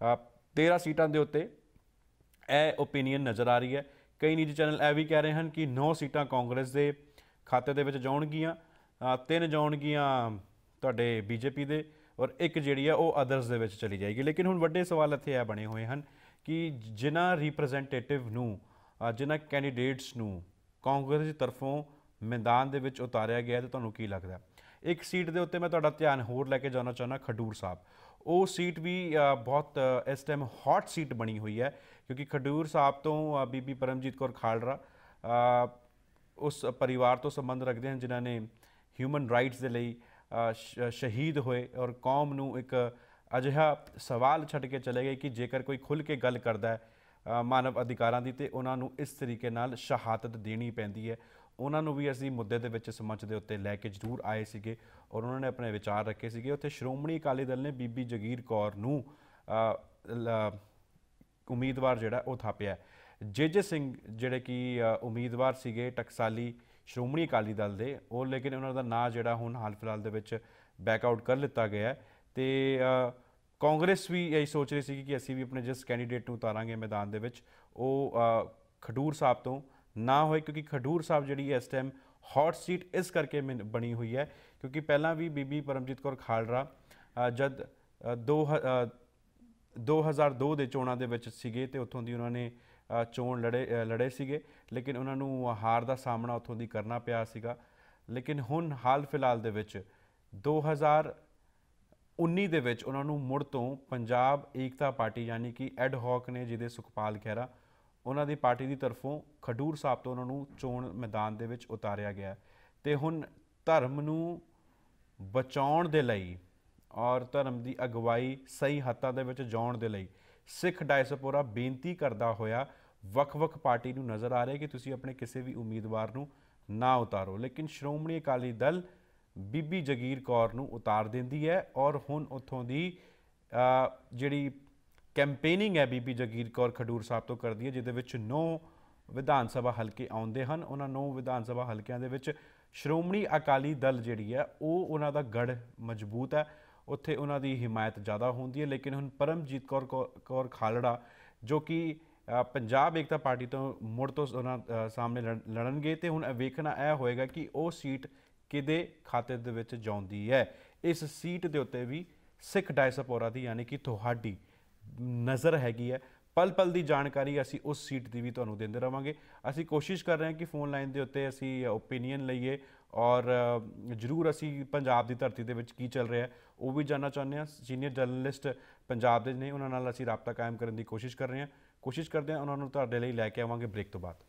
13 ਸੀਟਾਂ ਦੇ ਉੱਤੇ ਇਹ ਓਪੀਨੀਅਨ ਨਜ਼ਰ ਆ ਰਹੀ ਹੈ। ਕਈ ਨਿੱਜੀ ਚੈਨਲ ਇਹ ਵੀ ਕਹਿ ਰਹੇ ਹਨ ਕਿ 9 ਸੀਟਾਂ ਕਾਂਗਰਸ ਦੇ ਖਾਤੇ ਦੇ ਵਿੱਚ ਜਾਣਗੀਆਂ, 3 ਜਾਣਗੀਆਂ ਤੁਹਾਡੇ BJP ਦੇ ਔਰ 1 ਜਿਹੜੀ ਆ ਉਹ ਅਦਰਸ ਦੇ ਵਿੱਚ ਚਲੀ ਜਾਏਗੀ। ਲੇਕਿਨ ਹੁਣ ਵੱਡੇ ਸਵਾਲ ਇੱਥੇ ਇਹ ਬਣੇ ਹੋਏ ਹਨ ਕਿ ਜਿਨ੍ਹਾਂ ਰਿਪਰੈਜ਼ੈਂਟੇਟਿਵ ਨੂੰ ਜਿਨ੍ਹਾਂ ਕੈਂਡੀਡੇਟਸ ਨੂੰ ਕਾਂਗਰਸ ਦੀ ਤਰਫੋਂ ਮੈਦਾਨ ਦੇ ਵਿੱਚ ਉਤਾਰਿਆ ਗਿਆ ਤੇ ਤੁਹਾਨੂੰ ਕੀ ਲੱਗਦਾ? ਇੱਕ ਸੀਟ ਦੇ ਉੱਤੇ ਮੈਂ ਤੁਹਾਡਾ ਧਿਆਨ ਹੋਰ ਲੈ ਕੇ ਜਾਣਾ ਚਾਹੁੰਦਾ, ਖਡੂਰ ਸਾਹਿਬ। ਉਹ ਸੀਟ ਵੀ ਬਹੁਤ ਇਸ ਟਾਈਮ ਹੌਟ ਸੀਟ ਬਣੀ ਹੋਈ ਹੈ ਕਿਉਂਕਿ ਖਡੂਰ ਸਾਹਿਬ ਤੋਂ ਬੀਬੀ ਪਰਮਜੀਤ ਕੌਰ ਖਾਲੜਾ ਉਸ ਪਰਿਵਾਰ ਤੋਂ ਸੰਬੰਧ ਰੱਖਦੇ ਹਨ ਜਿਨ੍ਹਾਂ ਨੇ ਹਿਊਮਨ ਰਾਈਟਸ ਦੇ ਲਈ ਸ਼ਹੀਦ ਹੋਏ ਔਰ ਕੌਮ ਨੂੰ ਇੱਕ ਅਜਿਹਾ ਸਵਾਲ ਛੱਡ ਕੇ ਚਲੇ ਗਏ ਕਿ ਜੇਕਰ ਕੋਈ ਖੁੱਲ੍ਹ ਕੇ ਗੱਲ ਕਰਦਾ ਹੈ ਮਾਨਵ ਅਧਿਕਾਰਾਂ ਦੀ ਤੇ ਉਹਨਾਂ ਨੂੰ ਇਸ ਤਰੀਕੇ ਨਾਲ ਸ਼ਹਾਦਤ ਦੇਣੀ ਪੈਂਦੀ ਹੈ। ਉਹਨਾਂ ਨੂੰ ਵੀ ਅਸੀਂ ਮੁੱਦੇ ਦੇ ਵਿੱਚ ਇਸ ਮੰਚ ਦੇ ਉੱਤੇ ਲੈ ਕੇ ਜ਼ਰੂਰ ਆਏ ਸੀਗੇ ਔਰ ਉਹਨਾਂ ਨੇ ਆਪਣੇ ਵਿਚਾਰ ਰੱਖੇ ਸੀਗੇ। ਉੱਥੇ ਸ਼੍ਰੋਮਣੀ ਅਕਾਲੀ ਦਲ ਨੇ ਬੀਬੀ ਜਗੀਰ ਕੌਰ ਨੂੰ ਉਮੀਦਵਾਰ ਜਿਹੜਾ ਉਹ ਥਾਪਿਆ। ਜੇ ਸਿੰਘ ਜਿਹੜੇ ਕਿ ਉਮੀਦਵਾਰ ਸੀਗੇ ਟਕਸਾਲੀ ਸ਼੍ਰੋਮਣੀ ਅਕਾਲੀ ਦਲ ਦੇ, ਉਹ ਲੇਕਿਨ ਉਹਨਾਂ ਦਾ ਨਾਂ ਜਿਹੜਾ ਹੁਣ ਹਾਲ ਫਿਲਹਾਲ ਦੇ ਵਿੱਚ ਬੈਕਆਊਟ ਕਰ ਲਿੱਤਾ ਗਿਆ ਹੈ। ਤੇ ਕਾਂਗਰਸ ਵੀ ਇਹੀ ਸੋਚ ਰਹੀ ਸੀ ਕਿ ਅਸੀਂ ਵੀ ਆਪਣੇ ਜਿਸ ਕੈਂਡੀਡੇਟ ਨੂੰ ਉਤਾਰਾਂਗੇ ਮੈਦਾਨ ਦੇ ਵਿੱਚ ਉਹ ਖਡੂਰ ਸਾਹਿਬ ਤੋਂ ਨਾ ਹੋਏ, ਕਿਉਂਕਿ ਖਡੂਰ ਸਾਹਿਬ ਜਿਹੜੀ ਇਸ ਟਾਈਮ ਹੌਟ ਸੀਟ ਇਸ ਕਰਕੇ ਬਣੀ ਹੋਈ ਹੈ ਕਿਉਂਕਿ ਪਹਿਲਾਂ ਵੀ ਬੀਬੀ ਪਰਮਜੀਤ ਕੌਰ ਖਾਲੜਾ ਜਦ 2002 ਦੇ ਚੋਣਾਂ ਦੇ ਵਿੱਚ ਸੀਗੇ ਤੇ ਉੱਥੋਂ ਦੀ ਉਹਨਾਂ ਨੇ ਚੋਣ ਲੜੇ ਸੀਗੇ, ਲੇਕਿਨ ਉਹਨਾਂ ਨੂੰ ਹਾਰ ਦਾ ਸਾਹਮਣਾ ਉੱਥੋਂ ਦੀ ਕਰਨਾ ਪਿਆ ਸੀਗਾ। ਲੇਕਿਨ ਹੁਣ ਹਾਲ ਫਿਲਹਾਲ ਦੇ ਵਿੱਚ 2019 ਦੇ ਵਿੱਚ ਉਹਨਾਂ ਨੂੰ ਮੁੜ ਤੋਂ ਪੰਜਾਬ ਏਕਤਾ ਪਾਰਟੀ ਯਾਨੀ ਕਿ ਐਡ ਹੌਕ ਨੇ, ਜਿਹਦੇ ਸੁਖਪਾਲ ਖਹਿਰਾ ਉਹਨਾਂ ਦੀ ਪਾਰਟੀ ਦੀ ਤਰਫੋਂ ਖਡੂਰ ਸਾਹਿਬ ਤੋਂ ਉਹਨਾਂ ਨੂੰ ਚੋਣ ਮੈਦਾਨ ਦੇ ਵਿੱਚ ਉਤਾਰਿਆ ਗਿਆ। ਤੇ ਹੁਣ ਧਰਮ ਨੂੰ ਬਚਾਉਣ ਦੇ ਲਈ ਔਰ ਧਰਮ ਦੀ ਅਗਵਾਈ ਸਹੀ ਹੱਥਾਂ ਦੇ ਵਿੱਚ ਜਾਣ ਦੇ ਲਈ ਸਿੱਖ ਡਾਇਸਪੋਰਾ ਬੇਨਤੀ ਕਰਦਾ ਹੋਇਆ ਵੱਖ-ਵੱਖ ਪਾਰਟੀ ਨੂੰ ਨਜ਼ਰ ਆ ਰਿਹਾ ਕਿ ਤੁਸੀਂ ਆਪਣੇ ਕਿਸੇ ਵੀ ਉਮੀਦਵਾਰ ਨੂੰ ਨਾ ਉਤਾਰੋ, ਲੇਕਿਨ ਸ਼੍ਰੋਮਣੀ ਅਕਾਲੀ ਦਲ ਬੀਬੀ ਜਗੀਰ ਕੌਰ ਨੂੰ ਉਤਾਰ ਦਿੰਦੀ ਹੈ। ਔਰ ਹੁਣ ਉੱਥੋਂ ਦੀ ਜਿਹੜੀ ਕੈਂਪੇਨਿੰਗ ਹੈ ਬੀਬੀ ਜਗੀਰ ਕੌਰ ਖਡੂਰ ਸਾਹਿਬ ਤੋਂ ਕਰਦੀ ਹੈ, ਜਿਹਦੇ ਵਿੱਚ 9 ਵਿਧਾਨ ਸਭਾ ਹਲਕੇ ਆਉਂਦੇ ਹਨ। ਉਹਨਾਂ 9 ਵਿਧਾਨ ਸਭਾ ਹਲਕਿਆਂ ਦੇ ਵਿੱਚ ਸ਼੍ਰੋਮਣੀ ਅਕਾਲੀ ਦਲ ਜਿਹੜੀ ਹੈ ਉਹ ਉਹਨਾਂ ਦਾ ਗੜ੍ਹ ਮਜ਼ਬੂਤ ਹੈ, ਉੱਥੇ ਉਹਨਾਂ ਦੀ ਹਿਮਾਇਤ ਜ਼ਿਆਦਾ ਹੁੰਦੀ ਹੈ। ਲੇਕਿਨ ਹੁਣ ਪਰਮਜੀਤ ਕੌਰ ਖਾਲੜਾ ਜੋ ਕਿ ਪੰਜਾਬ ਏਕਤਾ ਪਾਰਟੀ ਤੋਂ ਮੁੜ ਤੋਂ ਉਹਨਾਂ ਸਾਹਮਣੇ ਲੜਨਗੇ ਤੇ ਹੁਣ ਵੇਖਣਾ ਇਹ ਹੋਏਗਾ ਕਿ ਉਹ ਸੀਟ ਕਿਹਦੇ ਖਾਤੇ ਦੇ ਵਿੱਚ ਜਾਂਦੀ ਹੈ। ਇਸ ਸੀਟ ਦੇ ਉੱਤੇ ਵੀ ਸਿੱਖ ਡਾਇਸਪੋਰਾ ਦੀ ਯਾਨੀ ਕਿ ਤੁਹਾਡੀ ਨਜ਼ਰ ਹੈਗੀ ਹੈ। ਪਲ ਪਲ ਦੀ ਜਾਣਕਾਰੀ ਅਸੀਂ ਉਸ ਸੀਟ ਦੀ ਵੀ ਤੁਹਾਨੂੰ ਦਿੰਦੇ ਰਹਾਂਗੇ। ਅਸੀਂ ਕੋਸ਼ਿਸ਼ ਕਰ ਰਹੇ ਹਾਂ ਕਿ ਫੋਨ ਲਾਈਨ ਦੇ ਉੱਤੇ ਅਸੀਂ ਓਪੀਨੀਅਨ ਲਈਏ ਔਰ ਜ਼ਰੂਰ ਅਸੀਂ ਪੰਜਾਬ ਦੀ ਧਰਤੀ ਦੇ ਵਿੱਚ ਕੀ ਚੱਲ ਰਿਹਾ ਉਹ ਵੀ ਜਾਣਨਾ ਚਾਹੁੰਦੇ ਹਾਂ। ਸੀਨੀਅਰ ਜਰਨਲਿਸਟ ਪੰਜਾਬ ਦੇ ਨੇ, ਉਹਨਾਂ ਨਾਲ ਅਸੀਂ ਰਾਬਤਾ ਕਾਇਮ ਕਰਨ ਦੀ ਕੋਸ਼ਿਸ਼ ਕਰ ਰਹੇ ਹਾਂ। ਕੋਸ਼ਿਸ਼ ਕਰਦੇ ਹਾਂ ਉਹਨਾਂ ਨੂੰ ਤੁਹਾਡੇ ਲਈ ਲੈ ਕੇ ਆਵਾਂਗੇ ਬ੍ਰੇਕ ਤੋਂ ਬਾਅਦ।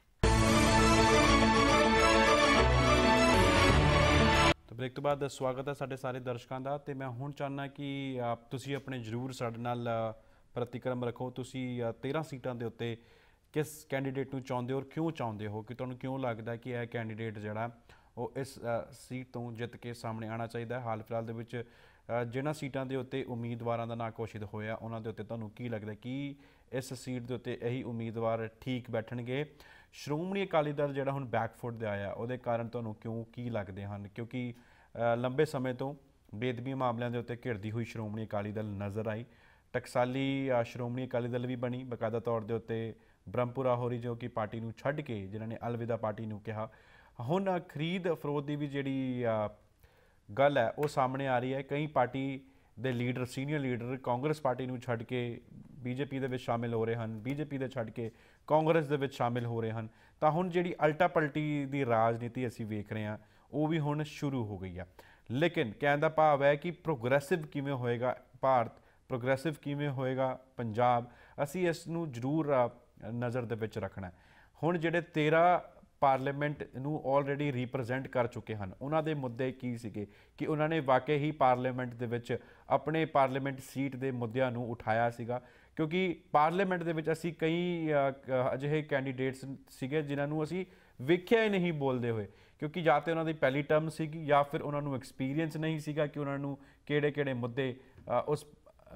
ਤਾਂ ਬ੍ਰੇਕ ਤੋਂ ਬਾਅਦ ਸਵਾਗਤ ਹੈ ਸਾਡੇ ਸਾਰੇ ਦਰਸ਼ਕਾਂ ਦਾ। ਤੇ ਮੈਂ ਹੁਣ ਚਾਹੁੰਦਾ ਕਿ ਤੁਸੀਂ ਆਪਣੇ ਜ਼ਰੂਰ ਸਾਡੇ ਨਾਲ ਪ੍ਰਤੀਕਰਮ ਰੱਖੋ। ਤੁਸੀਂ 13 ਸੀਟਾਂ ਦੇ ਉੱਤੇ ਕਿਸ ਕੈਂਡੀਡੇਟ ਨੂੰ ਚਾਹੁੰਦੇ ਹੋ ਔਰ ਕਿਉਂ ਚਾਹੁੰਦੇ ਹੋ, ਕਿ ਤੁਹਾਨੂੰ ਕਿਉਂ ਲੱਗਦਾ ਕਿ ਇਹ ਕੈਂਡੀਡੇਟ ਜਿਹੜਾ ਉਹ ਇਸ ਸੀਟ ਤੋਂ ਜਿੱਤ ਕੇ ਸਾਹਮਣੇ ਆਉਣਾ ਚਾਹੀਦਾ ਹੈ। ਹਾਲ ਫਿਲਹਾਲ ਦੇ ਵਿੱਚ ਜਿਨ੍ਹਾਂ ਸੀਟਾਂ ਦੇ ਉੱਤੇ ਉਮੀਦਵਾਰਾਂ ਦਾ ਨਾਂ ਘੋਸ਼ਿਤ ਹੋਇਆ ਉਹਨਾਂ ਦੇ ਉੱਤੇ ਤੁਹਾਨੂੰ ਕੀ ਲੱਗਦਾ ਕਿ ਇਸ ਸੀਟ ਦੇ ਉੱਤੇ ਇਹੀ ਉਮੀਦਵਾਰ ਠੀਕ ਬੈਠਣਗੇ? ਸ਼੍ਰੋਮਣੀ ਅਕਾਲੀ ਦਲ ਜਿਹੜਾ ਹੁਣ ਬੈਕਫੁੱਟ ਦੇ ਆਇਆ ਉਹਦੇ ਕਾਰਨ ਤੁਹਾਨੂੰ ਕਿਉਂ ਕੀ ਲੱਗਦੇ ਹਨ? ਕਿਉਂਕਿ ਲੰਬੇ ਸਮੇਂ ਤੋਂ ਬੇਅਦਬੀ ਮਾਮਲਿਆਂ ਦੇ ਉੱਤੇ ਘਿਰਦੀ ਹੋਈ ਸ਼੍ਰੋਮਣੀ ਅਕਾਲੀ ਦਲ ਨਜ਼ਰ ਆਈ। ਟਕਸਾਲੀ ਸ਼੍ਰੋਮਣੀ ਅਕਾਲੀ ਦਲ ਵੀ ਬਣੀ, ਬਕਾਇਦਾ ਤੌਰ ਦੇ ਉੱਤੇ ਬ੍ਰਹਮਪੁਰਾ ਹੋਰੀ ਜੋ ਕਿ ਪਾਰਟੀ ਨੂੰ ਛੱਡ ਕੇ ਜਿਨ੍ਹਾਂ ਨੇ ਅਲਵਿਦਾ ਪਾਰਟੀ ਨੂੰ ਕਿਹਾ। ਹੁਣ ਖਰੀਦ ਫਰੋਖਤ ਦੀ ਵੀ ਜਿਹੜੀ ਗੱਲ ਹੈ ਉਹ ਸਾਹਮਣੇ ਆ ਰਹੀ ਹੈ। ਕਈ ਪਾਰਟੀ ਦੇ leader, senior leader Congress party ਨੂੰ ਛੱਡ ਕੇ ਬੀਜੇਪੀ ਦੇ ਵਿੱਚ ਸ਼ਾਮਿਲ ਹੋ ਰਹੇ ਹਨ, ਬੀਜੇਪੀ ਦੇ ਛੱਡ ਕੇ ਕਾਂਗਰਸ ਦੇ ਵਿੱਚ ਸ਼ਾਮਿਲ ਹੋ ਰਹੇ ਹਨ। ਤਾਂ ਹੁਣ ਜਿਹੜੀ ਅਲਟਾ ਪਲਟੀ ਦੀ ਰਾਜਨੀਤੀ ਅਸੀਂ ਵੇਖ ਰਹੇ ਹਾਂ ਉਹ ਵੀ ਹੁਣ ਸ਼ੁਰੂ ਹੋ ਗਈ ਆ। ਲੇਕਿਨ ਕਹਿਣ ਦਾ ਭਾਵ ਹੈ ਕਿ ਪ੍ਰੋਗਰੈਸਿਵ ਕਿਵੇਂ ਹੋਏਗਾ ਭਾਰਤ, ਪ੍ਰੋਗਰੈਸਿਵ ਕਿਵੇਂ ਹੋਏਗਾ ਪੰਜਾਬ, ਅਸੀਂ ਇਸ ਨੂੰ ਜ਼ਰੂਰ ਨਜ਼ਰ ਦੇ ਵਿੱਚ ਰੱਖਣਾ। ਹੁਣ ਜਿਹੜੇ 13 ਪਾਰਲੀਮੈਂਟ ਨੂੰ ਆਲਰੇਡੀ ਰਿਪਰੈਜ਼ੈਂਟ ਕਰ ਚੁੱਕੇ ਹਨ ਉਹਨਾਂ ਦੇ ਮੁੱਦੇ ਕੀ ਸੀਗੇ ਕਿ ਉਹਨਾਂ ਨੇ ਵਾਕਈ ਹੀ ਪਾਰਲੀਮੈਂਟ ਦੇ ਵਿੱਚ ਆਪਣੇ ਪਾਰਲੀਮੈਂਟ ਸੀਟ ਦੇ ਮੁੱਦਿਆਂ ਨੂੰ ਉਠਾਇਆ ਸੀਗਾ। ਕਿਉਂਕਿ ਪਾਰਲੀਮੈਂਟ ਦੇ ਵਿੱਚ ਅਸੀਂ ਕਈ ਅਜਿਹੇ ਕੈਂਡੀਡੇਟਸ ਸੀਗੇ ਜਿਨ੍ਹਾਂ ਨੂੰ ਅਸੀਂ ਵੇਖਿਆ ਹੀ ਨਹੀਂ ਬੋਲਦੇ ਹੋਏ, ਕਿਉਂਕਿ ਜਾਂ ਤਾਂ ਉਹਨਾਂ ਦੀ ਪਹਿਲੀ ਟਰਮ ਸੀਗੀ ਜਾਂ ਫਿਰ ਉਹਨਾਂ ਨੂੰ ਐਕਸਪੀਰੀਅੰਸ ਨਹੀਂ ਸੀਗਾ ਕਿ ਉਹਨਾਂ ਨੂੰ ਕਿਹੜੇ ਮੁੱਦੇ ਉਸ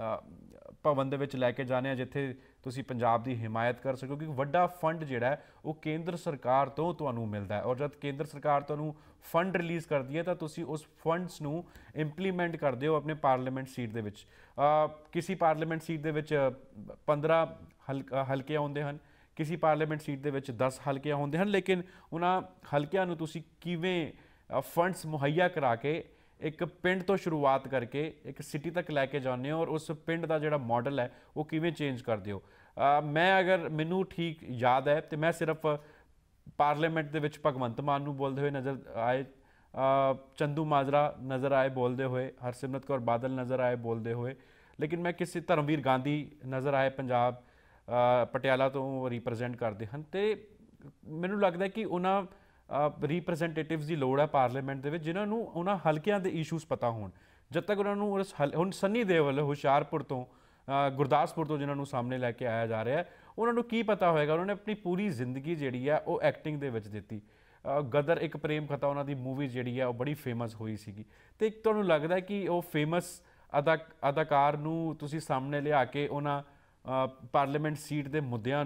ਭਵਨ ਦੇ ਵਿੱਚ ਲੈ ਕੇ ਜਾਣੇ ਆ ਜਿੱਥੇ ਤੁਸੀਂ ਪੰਜਾਬ ਦੀ ਹਿਮਾਇਤ ਕਰ ਸਕੋ। ਕਿਉਂਕਿ ਵੱਡਾ ਫੰਡ ਜਿਹੜਾ ਹੈ ਉਹ ਕੇਂਦਰ ਸਰਕਾਰ ਤੋਂ ਤੁਹਾਨੂੰ ਮਿਲਦਾ ਹੈ ਔਰ ਜਦ ਕੇਂਦਰ ਸਰਕਾਰ ਤੁਹਾਨੂੰ ਫੰਡ ਰਿਲੀਜ਼ ਕਰਦੀ ਹੈ ਤਾਂ ਤੁਸੀਂ ਉਸ ਫੰਡਸ ਨੂੰ ਇੰਪਲੀਮੈਂਟ ਕਰਦੇ ਹੋ ਆਪਣੇ ਪਾਰਲੀਮੈਂਟ ਸੀਟ ਦੇ ਵਿੱਚ। ਕਿਸੇ ਪਾਰਲੀਮੈਂਟ ਸੀਟ ਦੇ ਵਿੱਚ 15 ਹਲਕੇ ਆਉਂਦੇ ਹਨ, ਕਿਸੇ ਪਾਰਲੀਮੈਂਟ ਸੀਟ ਦੇ ਵਿੱਚ 10 ਹਲਕੇ ਆਉਂਦੇ ਹਨ, ਲੇਕਿਨ ਉਹਨਾਂ ਹਲਕਿਆਂ ਨੂੰ ਤੁਸੀਂ ਕਿਵੇਂ ਫੰਡਸ ਮੁਹੱਈਆ ਕਰਾ ਕੇ ਇੱਕ ਪਿੰਡ ਤੋਂ ਸ਼ੁਰੂਆਤ ਕਰਕੇ ਇੱਕ ਸਿਟੀ ਤੱਕ ਲੈ ਕੇ ਜਾਂਦੇ ਹੋ ਔਰ ਉਸ ਪਿੰਡ ਦਾ ਜਿਹੜਾ ਮਾਡਲ ਹੈ ਉਹ ਕਿਵੇਂ ਚੇਂਜ ਕਰਦੇ ਹੋ। ਅਗਰ ਮੈਨੂੰ ਠੀਕ ਯਾਦ ਹੈ ਤੇ ਮੈਂ ਸਿਰਫ ਪਾਰਲੀਮੈਂਟ ਦੇ ਵਿੱਚ ਭਗਵੰਤ ਮਾਨ ਨੂੰ ਬੋਲਦੇ ਹੋਏ ਨਜ਼ਰ ਆਏ, ਚੰਦੂ ਮਾਜਰਾ ਨਜ਼ਰ ਆਏ ਬੋਲਦੇ ਹੋਏ, ਹਰਸਿਮਰਤ ਕੌਰ ਬਾਦਲ ਨਜ਼ਰ ਆਏ ਬੋਲਦੇ ਹੋਏ, ਲੇਕਿਨ ਮੈਂ ਕਿਸੇ ਧਰਮਵੀਰ ਗਾਂਧੀ ਨਜ਼ਰ ਆਏ ਪੰਜਾਬ ਪਟਿਆਲਾ ਤੋਂ ਰਿਪਰੈਜ਼ੈਂਟ ਕਰਦੇ ਹਨ। ਤੇ ਮੈਨੂੰ ਲੱਗਦਾ ਕਿ ਉਹਨਾਂ ਰਿਪਰੈਜ਼ੈਂਟੇਟਿਵਸ ਦੀ ਲੋੜ ਹੈ ਪਾਰਲੀਮੈਂਟ ਦੇ ਵਿੱਚ ਜਿਨ੍ਹਾਂ ਨੂੰ ਉਹਨਾਂ ਹਲਕਿਆਂ ਦੇ ਇਸ਼ੂਜ਼ ਪਤਾ ਹੋਣ। ਜਦ ਤੱਕ ਉਹਨਾਂ ਨੂੰ ਹੁਣ ਸੰਨੀ ਦੇਵਲ ਹੁਸ਼ਿਆਰਪੁਰ ਤੋਂ, ਗੁਰਦਾਸਪੁਰ ਤੋਂ ਜਿਨ੍ਹਾਂ ਨੂੰ ਸਾਹਮਣੇ ਲੈ ਕੇ ਆਇਆ ਜਾ ਰਿਹਾ ਹੈ, ਉਹਨਾਂ ਨੂੰ ਕੀ ਪਤਾ ਹੋਏਗਾ? ਉਹਨਾਂ ਨੇ ਆਪਣੀ ਪੂਰੀ ਜ਼ਿੰਦਗੀ ਜਿਹੜੀ ਹੈ ਉਹ ਐਕਟਿੰਗ ਦੇ ਵਿੱਚ ਦਿੱਤੀ। ਗਦਰ ਇੱਕ ਪ੍ਰੇਮ ਕਥਾ ਉਹਨਾਂ ਦੀ ਮੂਵੀ ਜਿਹੜੀ ਹੈ ਉਹ ਬੜੀ ਫੇਮਸ ਹੋਈ ਸੀਗੀ। ਤੇ ਤੁਹਾਨੂੰ ਲੱਗਦਾ ਕਿ ਉਹ ਫੇਮਸ ਅਦਾਕਾਰ ਨੂੰ ਤੁਸੀਂ ਸਾਹਮਣੇ ਲਿਆ ਕੇ ਉਹਨਾਂ ਪਾਰਲੀਮੈਂਟ ਸੀਟ ਦੇ ਮੁੱਦਿਆਂ ਨੂੰ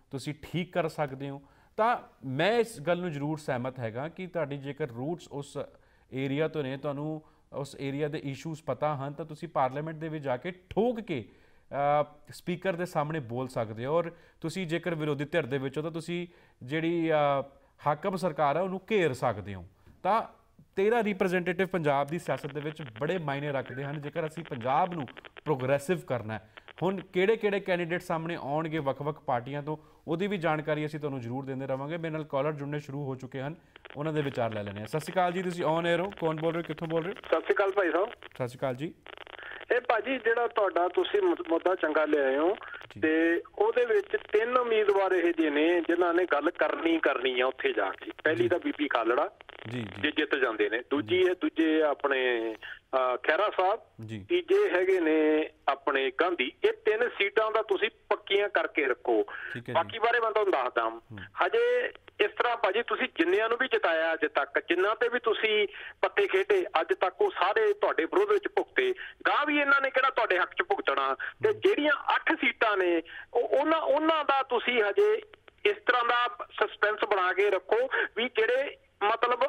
ਤੁਸੀਂ ਠੀਕ ਕਰ ਸਕਦੇ ਹੋ। ਤਾਂ ਮੈਂ ਇਸ ਗੱਲ ਨੂੰ ਜ਼ਰੂਰ ਸਹਿਮਤ ਹੈਗਾ ਕਿ ਤੁਹਾਡੀ ਜੇਕਰ ਰੂਟਸ ਉਸ ਏਰੀਆ ਤੋਂ ਨੇ, ਤੁਹਾਨੂੰ ਉਸ ਏਰੀਆ ਦੇ ਇਸ਼ੂਜ਼ ਪਤਾ ਹਨ, ਤਾਂ ਤੁਸੀਂ ਪਾਰਲੀਮੈਂਟ ਦੇ ਵਿੱਚ ਜਾ ਕੇ ਠੋਕ ਕੇ ਸਪੀਕਰ ਦੇ ਸਾਹਮਣੇ ਬੋਲ ਸਕਦੇ ਹੋ। ਔਰ ਤੁਸੀਂ ਜੇਕਰ ਵਿਰੋਧੀ ਧਿਰ ਦੇ ਵਿੱਚ ਹੋ ਤਾਂ ਤੁਸੀਂ ਜਿਹੜੀ ਹਾਕਮ ਸਰਕਾਰ ਹੈ ਉਹਨੂੰ ਘੇਰ ਸਕਦੇ ਹੋ। ਤਾਂ 13 ਰਿਪਰੈਜ਼ੈਂਟੇਟਿਵ ਪੰਜਾਬ ਦੀ ਸਿਆਸਤ ਦੇ ਵਿੱਚ ਬੜੇ ਮਾਇਨੇ ਰੱਖਦੇ ਹਨ ਜੇਕਰ ਅਸੀਂ ਪੰਜਾਬ ਨੂੰ ਪ੍ਰੋਗਰੈਸਿਵ ਕਰਨਾ ਹੈ। ਹੁਣ ਕਿਹੜੇ ਕੈਂਡੀਡੇਟ ਸਾਹਮਣੇ ਆਉਣਗੇ ਵੱਖ-ਵੱਖ ਪਾਰਟੀਆਂ ਤੋਂ, ਉਹਦੀ ਵੀ ਜਾਣਕਾਰੀ ਅਸੀਂ ਤੁਹਾਨੂੰ ਜ਼ਰੂਰ ਦਿੰਦੇ ਰਹਾਂਗੇ। ਮੇਰੇ ਨਾਲ ਕਾਲਰ ਜੁੜਨੇ ਸ਼ੁਰੂ ਹੋ ਚੁੱਕੇ ਹਨ, ਉਹਨਾਂ ਦੇ ਵਿਚਾਰ ਲੈ ਲੈਣੇ ਆ। ਸਤਿ ਸ਼੍ਰੀ ਅਕਾਲ ਜੀ, ਤੁਸੀਂ ਔਨ 에ਅਰ ਹੋ, ਕੌਣ ਬੋਲ ਰਹੇ ਹੋ, ਕਿੱਥੋਂ ਬੋਲ ਰਹੇ ਹੋ? ਸਤਿ ਸ਼੍ਰੀ ਅਕਾਲ ਭਾਈ ਸਾਹਿਬ। ਸਤਿ ਸ਼੍ਰੀ ਅਕਾਲ ਜੀ। ਇਹ ਭਾਜੀ ਜਿਹੜਾ ਤੁਹਾਡਾ ਤੁਸੀਂ ਮੁੱਦਾ ਚੰਗਾ ਲਿਆਏ ਹੋ, ਤੇ ਉਹਦੇ ਵਿੱਚ 3 ਉਮੀਦਵਾਰ ਇਹ ਜਿਹੇ ਨੇ ਜਿਨ੍ਹਾਂ ਨੇ ਗੱਲ ਕਰਨੀ ਆ ਉੱਥੇ ਜਾ ਕੇ। ਪਹਿਲੀ ਤਾਂ ਬੀਬੀ ਖਾਲੜਾ ਜੇ ਜਿੱਤ ਜਾਂਦੇ ਨੇ, ਦੂਜੇ ਆਪਣੇ ਖਹਿਰਾ ਸਾਹਿਬ, ਤੀਜੇ ਹੈਗੇ ਨੇ ਆਪਣੇ ਗਾਂਧੀ। ਇਹ 3 ਸੀਟਾਂ ਦਾ ਤੁਸੀਂ ਪੱਕੀਆਂ ਕਰਕੇ ਰੱਖੋ। ਬਾਕੀ ਬਾਰੇ ਮੈਂ ਤੁਹਾਨੂੰ ਦੱਸਦਾ, ਹਜੇ ਇਸ ਤਰ੍ਹਾਂ ਭਾਜੀ ਤੁਸੀਂ ਜਿੰਨਿਆਂ ਨੂੰ ਵੀ ਜਿਤਾਇਆ ਅੱਜ ਤੱਕ, ਜਿੰਨਾਂ ਤੇ ਵੀ ਤੁਸੀਂ ਪੱਤੇ ਖੇਡੇ ਅੱਜ ਤੱਕ, ਉਹ ਸਾਰੇ ਤੁਹਾਡੇ ਵਿਰੋਧ ਵਿੱਚ ਭੁਗਤੇ। ਗਾਂ ਵੀ ਇਹਨਾਂ ਨੇ ਕਿਹੜਾ ਤੁਹਾਡੇ ਹੱਕ 'ਚ ਭੁਗਤਣਾ। ਤੇ ਜਿਹੜੀਆਂ 8 ਸੀਟਾਂ ਨੇ ਉਹਨਾਂ ਦਾ ਤੁਸੀਂ ਹਜੇ ਇਸ ਤਰ੍ਹਾਂ ਦਾ ਸਸਪੈਂਸ ਬਣਾ ਕੇ ਰੱਖੋ ਵੀ ਜਿਹੜੇ ਮਤਲਬ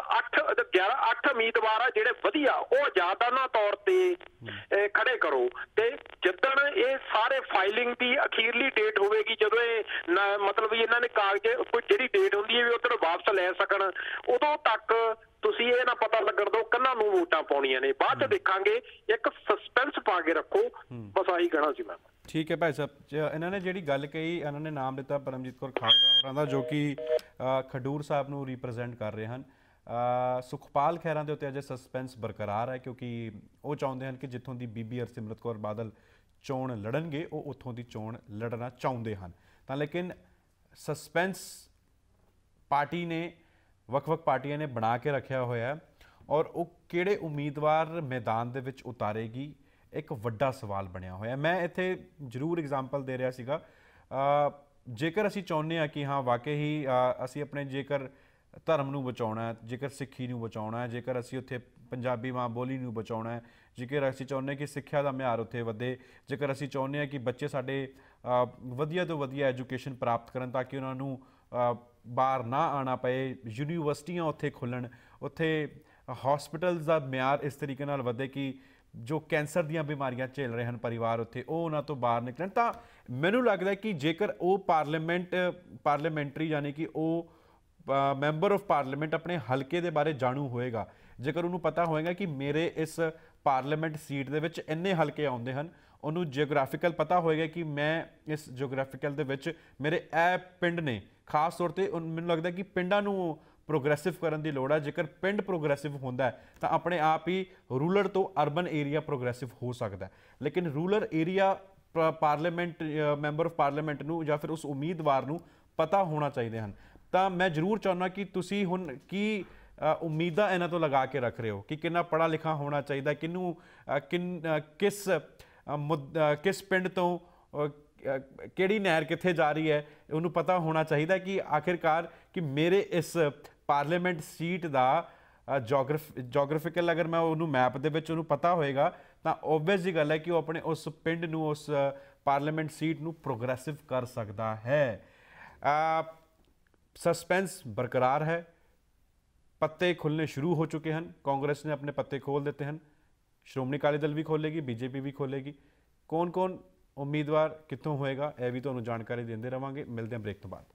8 ਉਮੀਦਵਾਰ ਆ ਜਿਹੜੇ ਵਧੀਆ, ਉਹ ਆਜ਼ਾਦਾਨਾ ਤੌਰ ਤੇ ਖੜੇ ਕਰੋ। ਤੇ ਜਿੱਦਣ ਇਹ ਸਾਰੇ ਫਾਈਲਿੰਗ ਦੀ ਅਖੀਰਲੀ ਡੇਟ ਹੋਵੇਗੀ, ਜਦੋਂ ਇਹ ਮਤਲਬ ਵੀ ਇਹਨਾਂ ਨੇ ਕਾਗਜ਼ ਕੋਈ ਜਿਹੜੀ ਡੇਟ ਹੁੰਦੀ ਹੈ ਵੀ ਉੱਧਰ ਵਾਪਸ ਲੈ ਸਕਣ, ਉਦੋਂ ਤੱਕ ਤੁਸੀਂ ਇਹ ਨਾ ਪਤਾ ਲੱਗਣ ਦਿਓ ਕਿਹਨਾਂ ਨੂੰ ਵੋਟਾਂ ਪਾਉਣੀਆਂ ਨੇ। ਬਾਅਦ 'ਚ ਦੇਖਾਂਗੇ, ਇੱਕ ਸਸਪੈਂਸ ਪਾ ਕੇ ਰੱਖੋ। ਬਸ ਆਹੀ ਕਹਿਣਾ ਸੀ ਮੈਂ। ਠੀਕ ਹੈ ਭਾਈ ਸਾਹਿਬ, ਇਹਨਾਂ ਨੇ ਜਿਹੜੀ ਗੱਲ ਕਹੀ, ਇਹਨਾਂ ਨੇ ਨਾਮ ਦਿੱਤਾ ਪਰਮਜੀਤ ਕੌਰ ਖਾਲੜਾ ਹੋਰਾਂ ਦਾ, ਜੋ ਕਿ ਖਡੂਰ ਸਾਹਿਬ ਨੂੰ ਰਿਪਰੈਜ਼ੈਂਟ ਕਰ ਰਹੇ ਹਨ। ਸੁਖਪਾਲ ਖਹਿਰਾ ਦੇ ਉੱਤੇ ਅਜੇ ਸਸਪੈਂਸ ਬਰਕਰਾਰ ਹੈ, ਕਿਉਂਕਿ ਉਹ ਚਾਹੁੰਦੇ ਹਨ ਕਿ ਜਿੱਥੋਂ ਦੀ ਬੀਬੀ ਹਰਸਿਮਰਤ ਕੌਰ ਬਾਦਲ ਚੋਣ ਲੜਨਗੇ, ਉਹ ਉੱਥੋਂ ਦੀ ਚੋਣ ਲੜਨਾ ਚਾਹੁੰਦੇ ਹਨ। ਤਾਂ ਲੇਕਿਨ ਸਸਪੈਂਸ ਪਾਰਟੀ ਨੇ, ਵੱਖ-ਵੱਖ ਪਾਰਟੀਆਂ ਨੇ ਬਣਾ ਕੇ ਰੱਖਿਆ ਹੋਇਆ, ਔਰ ਉਹ ਕਿਹੜੇ ਉਮੀਦਵਾਰ ਮੈਦਾਨ ਦੇ ਵਿੱਚ ਉਤਾਰੇਗੀ, ਇੱਕ ਵੱਡਾ ਸਵਾਲ ਬਣਿਆ ਹੋਇਆ। ਮੈਂ ਇੱਥੇ ਜ਼ਰੂਰ ਐਗਜ਼ਾਮਪਲ ਦੇ ਰਿਹਾ ਸੀਗਾ, ਜੇਕਰ ਅਸੀਂ ਚਾਹੁੰਦੇ ਹਾਂ ਕਿ ਹਾਂ ਵਾਕਈ ਹੀ ਅਸੀਂ ਆਪਣੇ ਜੇਕਰ ਧਰਮ ਨੂੰ ਬਚਾਉਣਾ ਹੈ, ਜੇਕਰ ਸਿੱਖੀ ਨੂੰ ਬਚਾਉਣਾ ਹੈ, ਜੇਕਰ ਅਸੀਂ ਉੱਥੇ ਪੰਜਾਬੀ ਮਾਂ ਬੋਲੀ ਨੂੰ ਬਚਾਉਣਾ ਹੈ, ਜੇਕਰ ਅਸੀਂ ਚਾਹੁੰਦੇ ਕਿ ਸਿੱਖਿਆ ਦਾ ਮਿਆਰ ਉੱਥੇ ਵਧੇ, ਜੇਕਰ ਅਸੀਂ ਚਾਹੁੰਦੇ ਹਾਂ ਕਿ ਬੱਚੇ ਸਾਡੇ ਵਧੀਆ ਤੋਂ ਵਧੀਆ ਐਜੂਕੇਸ਼ਨ ਪ੍ਰਾਪਤ ਕਰਨ ਤਾਂ ਕਿ ਉਹਨਾਂ ਨੂੰ ਬਾਹਰ ਨਾ ਆਉਣਾ ਪਏ, ਯੂਨੀਵਰਸਿਟੀਆਂ ਉੱਥੇ ਖੁੱਲ੍ਹਣ, ਉੱਥੇ ਹੌਸਪੀਟਲਸ ਦਾ ਮਿਆਰ ਇਸ ਤਰੀਕੇ ਨਾਲ ਵਧੇ ਕਿ ਜੋ ਕੈਂਸਰ ਦੀਆਂ ਬਿਮਾਰੀਆਂ ਝੇਲ ਰਹੇ ਹਨ ਪਰਿਵਾਰ ਉੱਥੇ, ਉਹ ਉਹਨਾਂ ਤੋਂ ਬਾਹਰ ਨਿਕਲਣ। ਤਾਂ ਮੈਨੂੰ ਲੱਗਦਾ ਕਿ ਜੇਕਰ ਉਹ ਪਾਰਲੀਮੈਂਟਰੀ ਯਾਨੀ ਕਿ ਉਹ ਮੈਂਬਰ ਆਫ ਪਾਰਲੀਮੈਂਟ ਆਪਣੇ ਹਲਕੇ ਦੇ ਬਾਰੇ ਜਾਣੂ ਹੋਏਗਾ, ਜੇਕਰ ਉਹਨੂੰ ਪਤਾ ਹੋਏਗਾ ਕਿ ਮੇਰੇ ਇਸ ਪਾਰਲੀਮੈਂਟ ਸੀਟ ਦੇ ਵਿੱਚ ਇੰਨੇ ਹਲਕੇ ਆਉਂਦੇ ਹਨ, ਉਹਨੂੰ ਜਿਓਗ੍ਰਾਫੀਕਲ ਪਤਾ ਹੋਏਗਾ ਕਿ ਮੈਂ ਇਸ ਜਿਓਗ੍ਰਾਫੀਕਲ ਦੇ ਵਿੱਚ ਮੇਰੇ ਇਹ ਪਿੰਡ ਨੇ, ਖਾਸ ਤੌਰ 'ਤੇ ਮੈਨੂੰ ਲੱਗਦਾ ਕਿ ਪਿੰਡਾਂ ਨੂੰ ਪ੍ਰੋਗਰੈਸਿਵ ਕਰਨ ਦੀ ਲੋੜ ਹੈ। ਜੇਕਰ ਪਿੰਡ ਪ੍ਰੋਗਰੈਸਿਵ ਹੁੰਦਾ ਤਾਂ ਆਪਣੇ ਆਪ ਹੀ ਰੂਰਲ ਤੋਂ ਅਰਬਨ ਏਰੀਆ ਪ੍ਰੋਗਰੈਸਿਵ ਹੋ ਸਕਦਾ। ਲੇਕਿਨ rural area parliament member of parliament ਨੂੰ ਜਾਂ ਫਿਰ ਉਸ ਉਮੀਦਵਾਰ ਨੂੰ ਪਤਾ ਹੋਣਾ ਚਾਹੀਦੇ ਹਨ। ਤਾਂ ਮੈਂ ਜ਼ਰੂਰ ਚਾਹੁੰਦਾ ਕਿ ਤੁਸੀਂ ਹੁਣ ਕੀ ਉਮੀਦਾਂ ਇਹਨਾਂ ਤੋਂ ਲਗਾ ਕੇ ਰੱਖ ਰਹੇ ਹੋ ਕਿ ਕਿੰਨਾ ਪੜ੍ਹਾ ਲਿਖਾ ਹੋਣਾ ਚਾਹੀਦਾ, ਕਿਹਨੂੰ ਕਿਸ ਪਿੰਡ ਤੋਂ ਕਿਹੜੀ ਨਹਿਰ ਕਿੱਥੇ ਜਾ ਰਹੀ ਹੈ, ਉਹਨੂੰ ਪਤਾ ਹੋਣਾ ਚਾਹੀਦਾ ਕਿ ਆਖਿਰਕਾਰ ਕਿ ਮੇਰੇ ਇਸ ਪਾਰਲੀਮੈਂਟ ਸੀਟ ਦਾ ਜੋਗ੍ਰਾਫਿਕਲ ਅਗਰ ਮੈਂ ਉਹਨੂੰ ਮੈਪ ਦੇ ਵਿੱਚ ਉਹਨੂੰ ਪਤਾ ਹੋਏਗਾ ਤਾਂ ਓਬਵੀਅਸ ਜੀ ਗੱਲ ਹੈ ਕਿ ਉਹ ਆਪਣੇ ਉਸ ਪਿੰਡ ਨੂੰ, ਉਸ ਪਾਰਲੀਮੈਂਟ ਸੀਟ ਨੂੰ ਪ੍ਰੋਗਰੈਸਿਵ ਕਰ ਸਕਦਾ ਹੈ। ਸਸਪੈਂਸ ਬਰਕਰਾਰ ਹੈ, ਪੱਤੇ ਖੁੱਲ੍ਹਣੇ ਸ਼ੁਰੂ ਹੋ ਚੁੱਕੇ ਹਨ। ਕਾਂਗਰਸ ਨੇ ਆਪਣੇ ਪੱਤੇ ਖੋਲ੍ਹ ਦਿੱਤੇ ਹਨ, ਸ਼੍ਰੋਮਣੀ ਅਕਾਲੀ ਦਲ ਵੀ ਖੋਲ੍ਹੇਗੀ, ਬੀਜੇਪੀ ਵੀ ਖੋਲ੍ਹੇਗੀ। ਕੌਣ ਉਮੀਦਵਾਰ ਕਿੱਥੋਂ ਹੋਏਗਾ, ਇਹ ਵੀ ਤੁਹਾਨੂੰ ਜਾਣਕਾਰੀ ਦਿੰਦੇ ਰਵਾਂਗੇ। ਮਿਲਦੇ ਹਾਂ ਬ੍ਰੇਕ ਤੋਂ ਬਾਅਦ।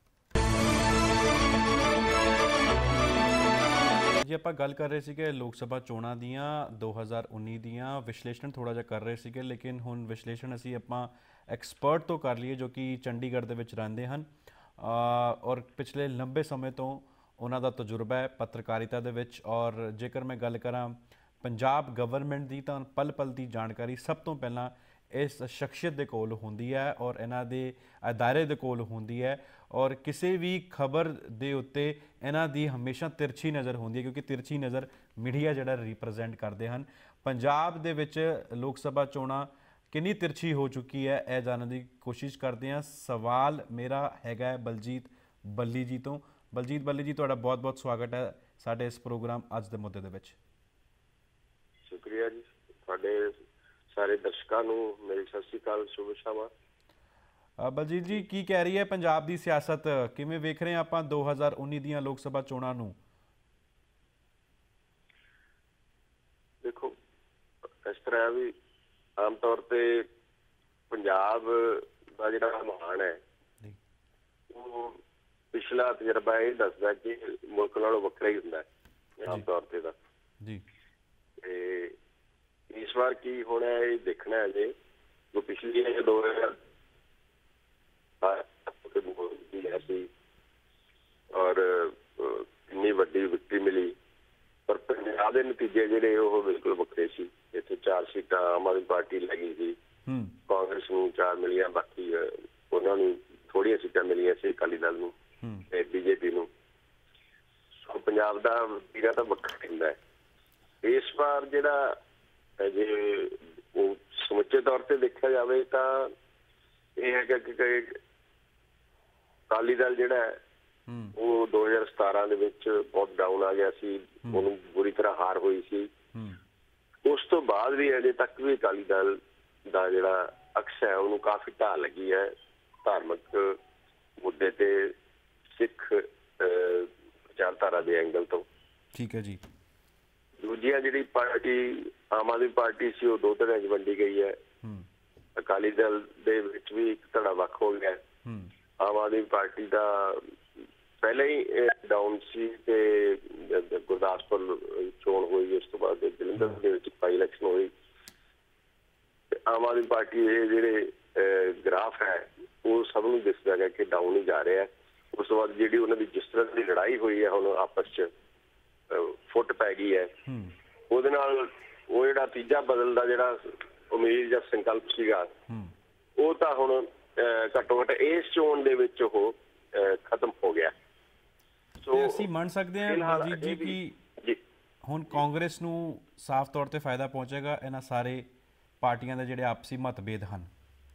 ਜੀ ਆਪਾਂ ਗੱਲ ਕਰ ਰਹੇ ਸੀਗੇ ਲੋਕ ਸਭਾ ਚੋਣਾਂ ਦੀਆਂ 2019 ਦੀਆਂ, ਵਿਸ਼ਲੇਸ਼ਣ ਥੋੜ੍ਹਾ ਜਿਹਾ ਕਰ ਰਹੇ ਸੀਗੇ, ਲੇਕਿਨ ਹੁਣ ਵਿਸ਼ਲੇਸ਼ਣ ਅਸੀਂ ਆਪਾਂ ਐਕਸਪਰਟ ਤੋਂ ਕਰ ਲਈਏ ਜੋ ਕਿ ਚੰਡੀਗੜ੍ਹ ਦੇ ਵਿੱਚ ਰਹਿੰਦੇ ਹਨ ਔਰ ਪਿਛਲੇ ਲੰਬੇ ਸਮੇਂ ਤੋਂ ਉਹਨਾਂ ਦਾ ਤਜਰਬਾ ਹੈ ਪੱਤਰਕਾਰਿਤਾ ਦੇ ਵਿੱਚ। ਔਰ ਜੇਕਰ ਮੈਂ ਗੱਲ ਕਰਾਂ ਪੰਜਾਬ ਗਵਰਨਮੈਂਟ ਦੀ ਤਾਂ ਪਲ ਪਲ ਦੀ ਜਾਣਕਾਰੀ ਸਭ ਤੋਂ ਪਹਿਲਾਂ ਇਸ ਸ਼ਖਸੀਅਤ ਦੇ ਕੋਲ ਹੁੰਦੀ ਹੈ ਔਰ ਇਹਨਾਂ ਦੇ ਅਦਾਰੇ ਦੇ ਕੋਲ ਹੁੰਦੀ ਹੈ। ਔਰ ਕਿਸੇ ਵੀ ਖਬਰ ਦੇ ਉੱਤੇ ਇਹਨਾਂ ਦੀ ਹਮੇਸ਼ਾ ਤਿਰਛੀ ਨਜ਼ਰ ਹੁੰਦੀ ਹੈ, ਕਿਉਂਕਿ ਤਿਰਛੀ ਨਜ਼ਰ ਮੀਡੀਆ ਜਿਹੜਾ ਰਿਪਰੈਜ਼ੈਂਟ ਕਰਦੇ ਹਨ। ਪੰਜਾਬ ਦੇ ਵਿੱਚ ਲੋਕ ਸਭਾ ਚੋਣਾਂ ਕਿੰਨੀ ਤਿਰਛੀ ਹੋ ਚੁੱਕੀ ਹੈ, ਇਹ ਜਾਣਨ ਦੀ ਕੋਸ਼ਿਸ਼ ਕਰਦੇ ਹਾਂ। ਸਵਾਲ ਮੇਰਾ ਹੈਗਾ ਬਲਜੀਤ ਬੱਲੀ ਜੀ ਤੋਂ। ਬਲਜੀਤ ਬੱਲੀ ਜੀ, ਤੁਹਾਡਾ ਬਹੁਤ ਬਹੁਤ ਸਵਾਗਤ ਹੈ ਸਾਡੇ ਇਸ ਪ੍ਰੋਗਰਾਮ ਅੱਜ ਦੇ ਮੁੱਦੇ ਦੇ ਵਿੱਚ। ਸ਼ੁਕਰੀਆ ਜੀ, ਤੁਹਾਡੇ ਸਾਰੇ ਦਰਸ਼ਕਾਂ ਨੂੰ ਮੇਰੀ ਸਤਿ ਸ਼੍ਰੀ ਅਕਾਲ, ਸ਼ੁਭ ਸ਼ਾਮਾਂ। ਬਲਜੀਤ ਜੀ, ਕੀ ਕਹਿ ਰਹੀ ਹੈ ਪੰਜਾਬ ਦੀ ਸਿਆਸਤ? ਕਿਵੇਂ ਵੇਖ ਰਹੇ ਆਪਾਂ 2019 ਦੀਆਂ ਲੋਕ ਸਭਾ ਚੋਣਾਂ ਨੂੰ? ਦੇਖੋ, ਇਸ ਤਰ੍ਹਾਂ ਵੀ ਆਮ ਤੌਰ ਤੇ ਪੰਜਾਬ ਦਾ ਜਿਹੜਾ ਮਾਹੌਲ ਹੈ ਉਹ ਪਿਛਲਾ ਤਜਰਬਾ ਇਹ ਦੱਸਦਾ ਕਿ ਮੁਲਕ ਨਾਲੋਂ ਵੱਖਰਾ ਹੀ ਹੁੰਦਾ ਹੈ ਆਮ ਤੌਰ ਤੇ ਦਾ ਜੀ। ਤੇ ਇਸ ਵਾਰ ਕੀ ਹੋਣਾ ਇਹ ਦੇਖਣਾ ਹੈ ਜੇ ਜੋ ਪਿਛਲੀ 2000 ਸੀ ਔਰ ਇੰਨੀ ਵੱਡੀ ਵਿਕਟਰੀ ਮਿਲੀ, ਪਰ ਪੰਜਾਬ ਦੇ ਨਤੀਜੇ ਜਿਹੜੇ ਉਹ ਬਿਲਕੁਲ ਵੱਖਰੇ ਸੀ। ਇੱਥੇ 4 ਸੀਟਾਂ ਆਮ ਆਦਮੀ ਪਾਰਟੀ ਲੈ ਗਈ ਸੀ, ਕਾਂਗਰਸ ਨੂੰ 4 ਮਿਲੀਆਂ, ਬਾਕੀ ਉਹਨਾਂ ਨੂੰ ਥੋੜ੍ਹੀਆਂ ਸੀਟਾਂ ਮਿਲੀਆਂ ਸੀ, ਅਕਾਲੀ ਦਲ ਨੂੰ ਤੇ ਬੀਜੇਪੀ ਨੂੰ। ਪੰਜਾਬ ਦਾ ਵਤੀਰਾ ਤਾਂ ਵੱਖਰਾ ਹੁੰਦਾ ਹੈ। ਇਸ ਵਾਰ ਜਿਹੜਾ ਜੇ ਉਹ ਸਮੁੱਚੇ ਤੌਰ ਤੇ ਦੇਖਿਆ ਜਾਵੇ ਤਾਂ ਇਹ ਹੈਗਾ ਕਿ ਅਕਾਲੀ ਦਲ ਜਿਹੜਾ ਹੈ ਉਹ 2017 ਦੇ ਵਿੱਚ ਬਹੁਤ ਡਾਊਨ ਆ ਗਿਆ ਸੀ, ਉਹਨੂੰ ਬੁਰੀ ਤਰ੍ਹਾਂ ਹਾਰ ਹੋਈ ਸੀ। ਉਸ ਤੋਂ ਬਾਅਦ ਵੀ ਅਜੇ ਤੱਕ ਵੀ ਅਕਾਲੀ ਦਲ ਦਾ ਜਿਹੜਾ ਅਕਸ ਹੈ ਉਹਨੂੰ ਕਾਫੀ ਢਾਹ ਲੱਗੀ ਹੈ ਧਾਰਮਿਕ ਮੁੱਦੇ ਤੇ, ਸਿੱਖ ਵਿਚਾਰਧਾਰਾ ਦੇ ਐਂਗਲ ਤੋਂ। ਠੀਕ ਹੈ ਜੀ। ਦੂਜੀਆਂ ਜਿਹੜੀ ਪਾਰਟੀ ਆਮ ਆਦਮੀ ਪਾਰਟੀ ਸੀ ਉਹ 2 ਧੜਿਆਂ 'ਚ ਵੰਡੀ ਗਈ ਹੈ। ਅਕਾਲੀ ਦਲ ਦੇ ਵਿੱਚ ਵੀ ਇੱਕ ਧੜਾ ਵੱਖ ਹੋ ਗਿਆ। ਆਮ ਆਦਮੀ ਪਾਰਟੀ ਦਾ ਪਹਿਲਾਂ ਹੀ ਡਾਊਨ ਸੀ ਤੇ ਗੁਰਦਾਸਪੁਰ ਚੋਣ ਹੋਈ, ਉਸ ਤੋਂ ਬਾਅਦ ਜਲੰਧਰ ਦੇ ਵਿੱਚ ਬਾਈ ਇਲੈਕਸ਼ਨ ਹੋਈ। ਆਮ ਆਦਮੀ ਪਾਰਟੀ ਦੇ ਜਿਹੜੇ ਗ੍ਰਾਫ ਹੈ ਉਹ ਸਭ ਨੂੰ ਦਿਸਦਾ ਹੈ ਕਿ ਡਾਊਨ ਹੀ ਜਾ ਰਿਹਾ। ਉਸ ਤੋਂ ਬਾਅਦ ਜਿਹੜੀ ਉਹਨਾਂ ਦੀ ਜਿਸ ਤਰ੍ਹਾਂ ਦੀ ਲੜਾਈ ਹੋਈ ਹੈ ਹੁਣ ਆਪਸ 'ਚ ਫੁੱਟ ਪੈ ਗਈ ਹੈ, ਉਹਦੇ ਨਾਲ ਉਹ ਜਿਹੜਾ ਤੀਜਾ ਬਦਲ ਦਾ ਜਿਹੜਾ ਉਮੀਦ ਜਾਂ ਸੰਕਲਪ ਸੀਗਾ ਉਹ ਤਾਂ ਹੁਣ ਘੱਟੋ ਘੱਟ ਇਸ ਚੋਣ ਦੇ ਵਿੱਚ ਉਹ ਖਤਮ ਹੋ ਗਿਆ। ਸੋ ਅਸੀਂ ਮੰਨ ਸਕਦੇ ਹਾਂ ਬਲਜੀਤ ਜੀ ਕਿ ਹੁਣ ਕਾਂਗਰਸ ਨੂੰ ਸਾਫ਼ ਤੌਰ ਤੇ ਫਾਇਦਾ ਪਹੁੰਚੇਗਾ ਇਹਨਾਂ ਸਾਰੇ ਪਾਰਟੀਆਂ ਦੇ ਜਿਹੜੇ ਆਪਸੀ ਮਤਭੇਦ ਹਨ?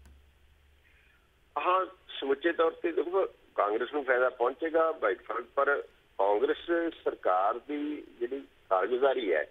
ਹਾਂ, ਸਮੁੱਚੇ ਤੌਰ ਤੇ ਦੇਖੋ ਕਾਂਗਰਸ ਨੂੰ ਫਾਇਦਾ ਪਹੁੰਚੇਗਾ ਬਾਈ ਡਿਫਾਲਟ, ਪਰ ਕਾਂਗਰਸ ਸਰਕਾਰ ਦੀ ਜਿਹੜੀ ਕਾਰਗੁਜ਼ਾਰੀ ਹੈ